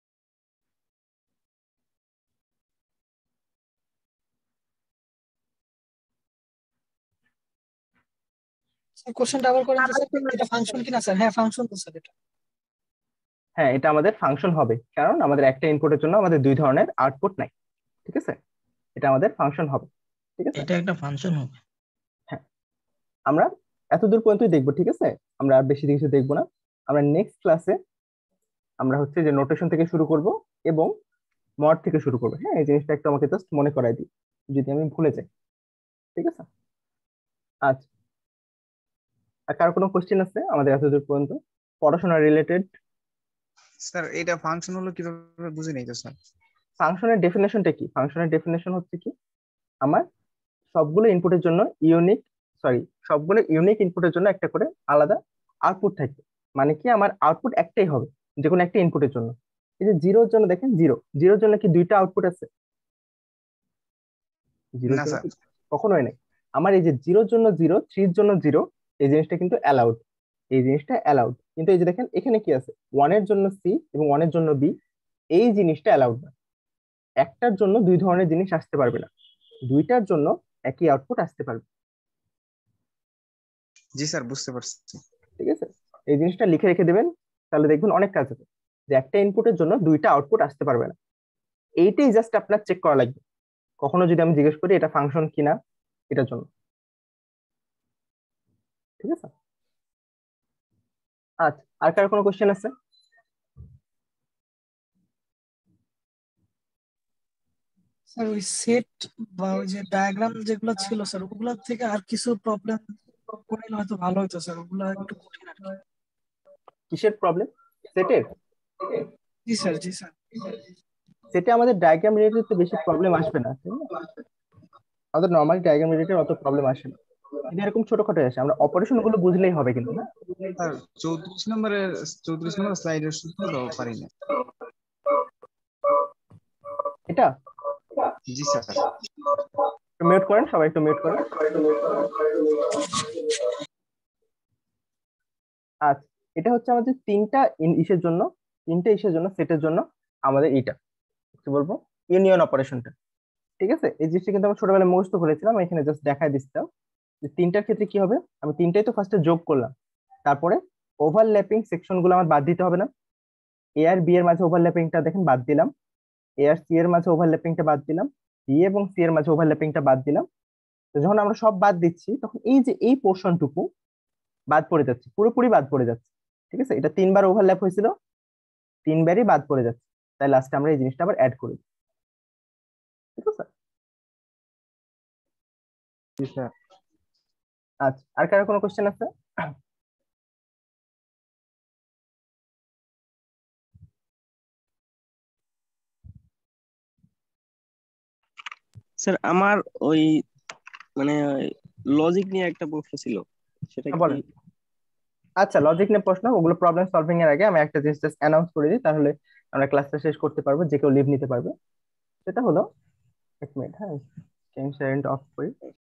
কোশ্চেনটা আবার করেন তো স্যার, এটা ফাংশন কিনা স্যার? হ্যাঁ ফাংশন তো স্যার এটা। হ্যাঁ এটা আমাদের ফাংশন হবে, কারণ আমাদের একটা ইনপুটের জন্য আমাদের দুই ধরনের আউটপুট নাই, ঠিক আছে? এটা আমাদের ফাংশন হবে, ঠিক আছে? এটা একটা ফাংশন হবে। হ্যাঁ, আমরা এতদূর পর্যন্তই দেখবো, ঠিক আছে? আমরা আর বেশি কিছু দেখবো না। আমরা নেক্সট ক্লাসে আমরা হচ্ছে যে নোটেশন থেকে শুরু করব এবং মড থেকে শুরু করবো। হ্যাঁ, এই জিনিসটা একটু আমাকে জাস্ট মনে করাই দিই যদি আমি ভুলে যাই, ঠিক আছে? আচ্ছা, আর কারো কোনো কোশ্চেন আছে আমাদের এতদূর পর্যন্ত পড়াশোনা রিলেটেড? স্যার এটা ফাংশন হলো কিভাবে বুঝে নেই তো স্যার। ফাংশনের ডেফিনেশনটা কি? ফাংশনের ডেফিনেশন হচ্ছে কি, আমার সবগুলো ইনপুটের জন্য ইউনিক সরি সবগুলো ইউনিক ইনপুটের জন্য একটা করে আলাদা আউটপুট থাকবে। মানে কি আমার আউটপুট একটাই হবে যে কোনো একটা ইনপুটের জন্য। এই যে জিরোর জন্য দেখেন, জিরো জিরোর জন্য কি দুইটা আউটপুট আছে? জিরোর না জন্য স্যার। কি? কখনোই নেই। আমার এই যে জিরোর জন্য জিরো, থ্রির জন্য জিরো, এই জিনিসটা কিন্তু অ্যালাউড, এই জিনিসটা অ্যালাউড। কিন্তু এই যে দেখেন এখানে কি আছে, ওয়ানের জন্য সি এবং ওয়ানের জন্য বি, এই জিনিসটা অ্যালাউড না। একটার জন্য দুই ধরনের জিনিস আসতে পারবে না, দুইটার জন্য একই আউটপুট আসতে পারবে। জি স্যার বুঝতে পারছি। ঠিক আছে, এই জিনিসটা লিখে রেখে দেবেন, তাহলে দেখবেন অনেক কাজ হবে যে একটা ইনপুটের জন্য দুইটা আউটপুট আসতে পারবে না। এইটাই জাস্ট আপনার চেক করা লাগবে কখনো যদি আমি জিজ্ঞেস করি এটা ফাংশন কিনা এটার জন্য, ঠিক আছে? আচ্ছা, আর কার কোনো কোশ্চেন আছে? স্যার ওই সেট বা ওই যে ডায়াগ্রাম যেগুলো ছিল স্যার, ওগুলো থেকে আর কিছু প্রবলেম করে নিলে হয়তো ভালো হতো স্যার, ওগুলো একটু কঠিন আর কি। কিসের প্রবলেম? সেটের? জি স্যার, জি স্যার। সেটে আমাদের ডায়াগ্রাম রিলেটেড তো বেশি প্রবলেম আসবে না, তাই না? আমাদের নরমালি ডায়াগ্রাম রিলেটেড অত প্রবলেম আসে না, যদি এরকম ছোটখাটো আসে আমরা অপারেশন গুলো বুঝলেই হবে কিন্তু না। স্যার চৌত্রিশ নম্বরের চৌত্রিশ নম্বর স্লাইডের সূত্র দাও পারি না। এটা? জি স্যার। মিউট করেন, সবাই একটু মিউট করেন। আচ্ছা, এটা হচ্ছে আমাদের তিনটা ইসের জন্য, তিনটা ইসের জন্য সেটের জন্য আমাদের এটা কি বলবো, ইউনিয়ন অপারেশনটা, ঠিক আছে? এই জিনিসটা কিন্তু আমরা ছোটবেলায় মুখস্থ করেছিলাম, এখানে জাস্ট দেখাই দিচ্ছিলাম যে তিনটার ক্ষেত্রে কি হবে। আমি তিনটাই তো ফার্স্টে যোগ করলাম, তারপরে ওভারল্যাপিং সেকশন গুলো আমার বাদ দিতে হবে না। এ আর বি এর মাঝে ওভারল্যাপিংটা দেখেন বাদ দিলাম, এ আর সি এর মাঝে ওভারল্যাপিংটা বাদ দিলাম, বি এবং সি এর মাঝে ওভারল্যাপিংটা বাদ দিলাম। তো যখন আমরা সব বাদ দিচ্ছি তখন এই যে এই পোর্শনটুকু বাদ পড়ে যাচ্ছে, পুরোপুরি বাদ পড়ে যাচ্ছে, ঠিক আছে? এটা তিনবার ওভারল্যাপ হয়েছিল, তিনবারই বাদ পড়ে যাচ্ছে। তাই লাস্টে আমরা এই জিনিসটা আবার অ্যাড করি, ঠিক আছে? আচ্ছা, আর কারো কোনো কোশ্চেন আছে? স্যার আমার ওই মানে লজিক নিয়ে একটা প্রশ্ন ছিল, সেটা হ্যাঁ, কি? বলেন। আচ্ছা, লজিক নিয়ে প্রশ্ন, ওগুলো প্রবলেম সলভিং এর আগে আমি একটা জিনিস জাস্ট অ্যানাউন্স করে দিই, তাহলে আমরা ক্লাসটা শেষ করতে পারবো, যে কেউ লিভ নিতে পারবে। সেটা হলো, এক মিনিট, হ্যাঁ, স্ক্রিন শেয়ারিংটা অফ করি।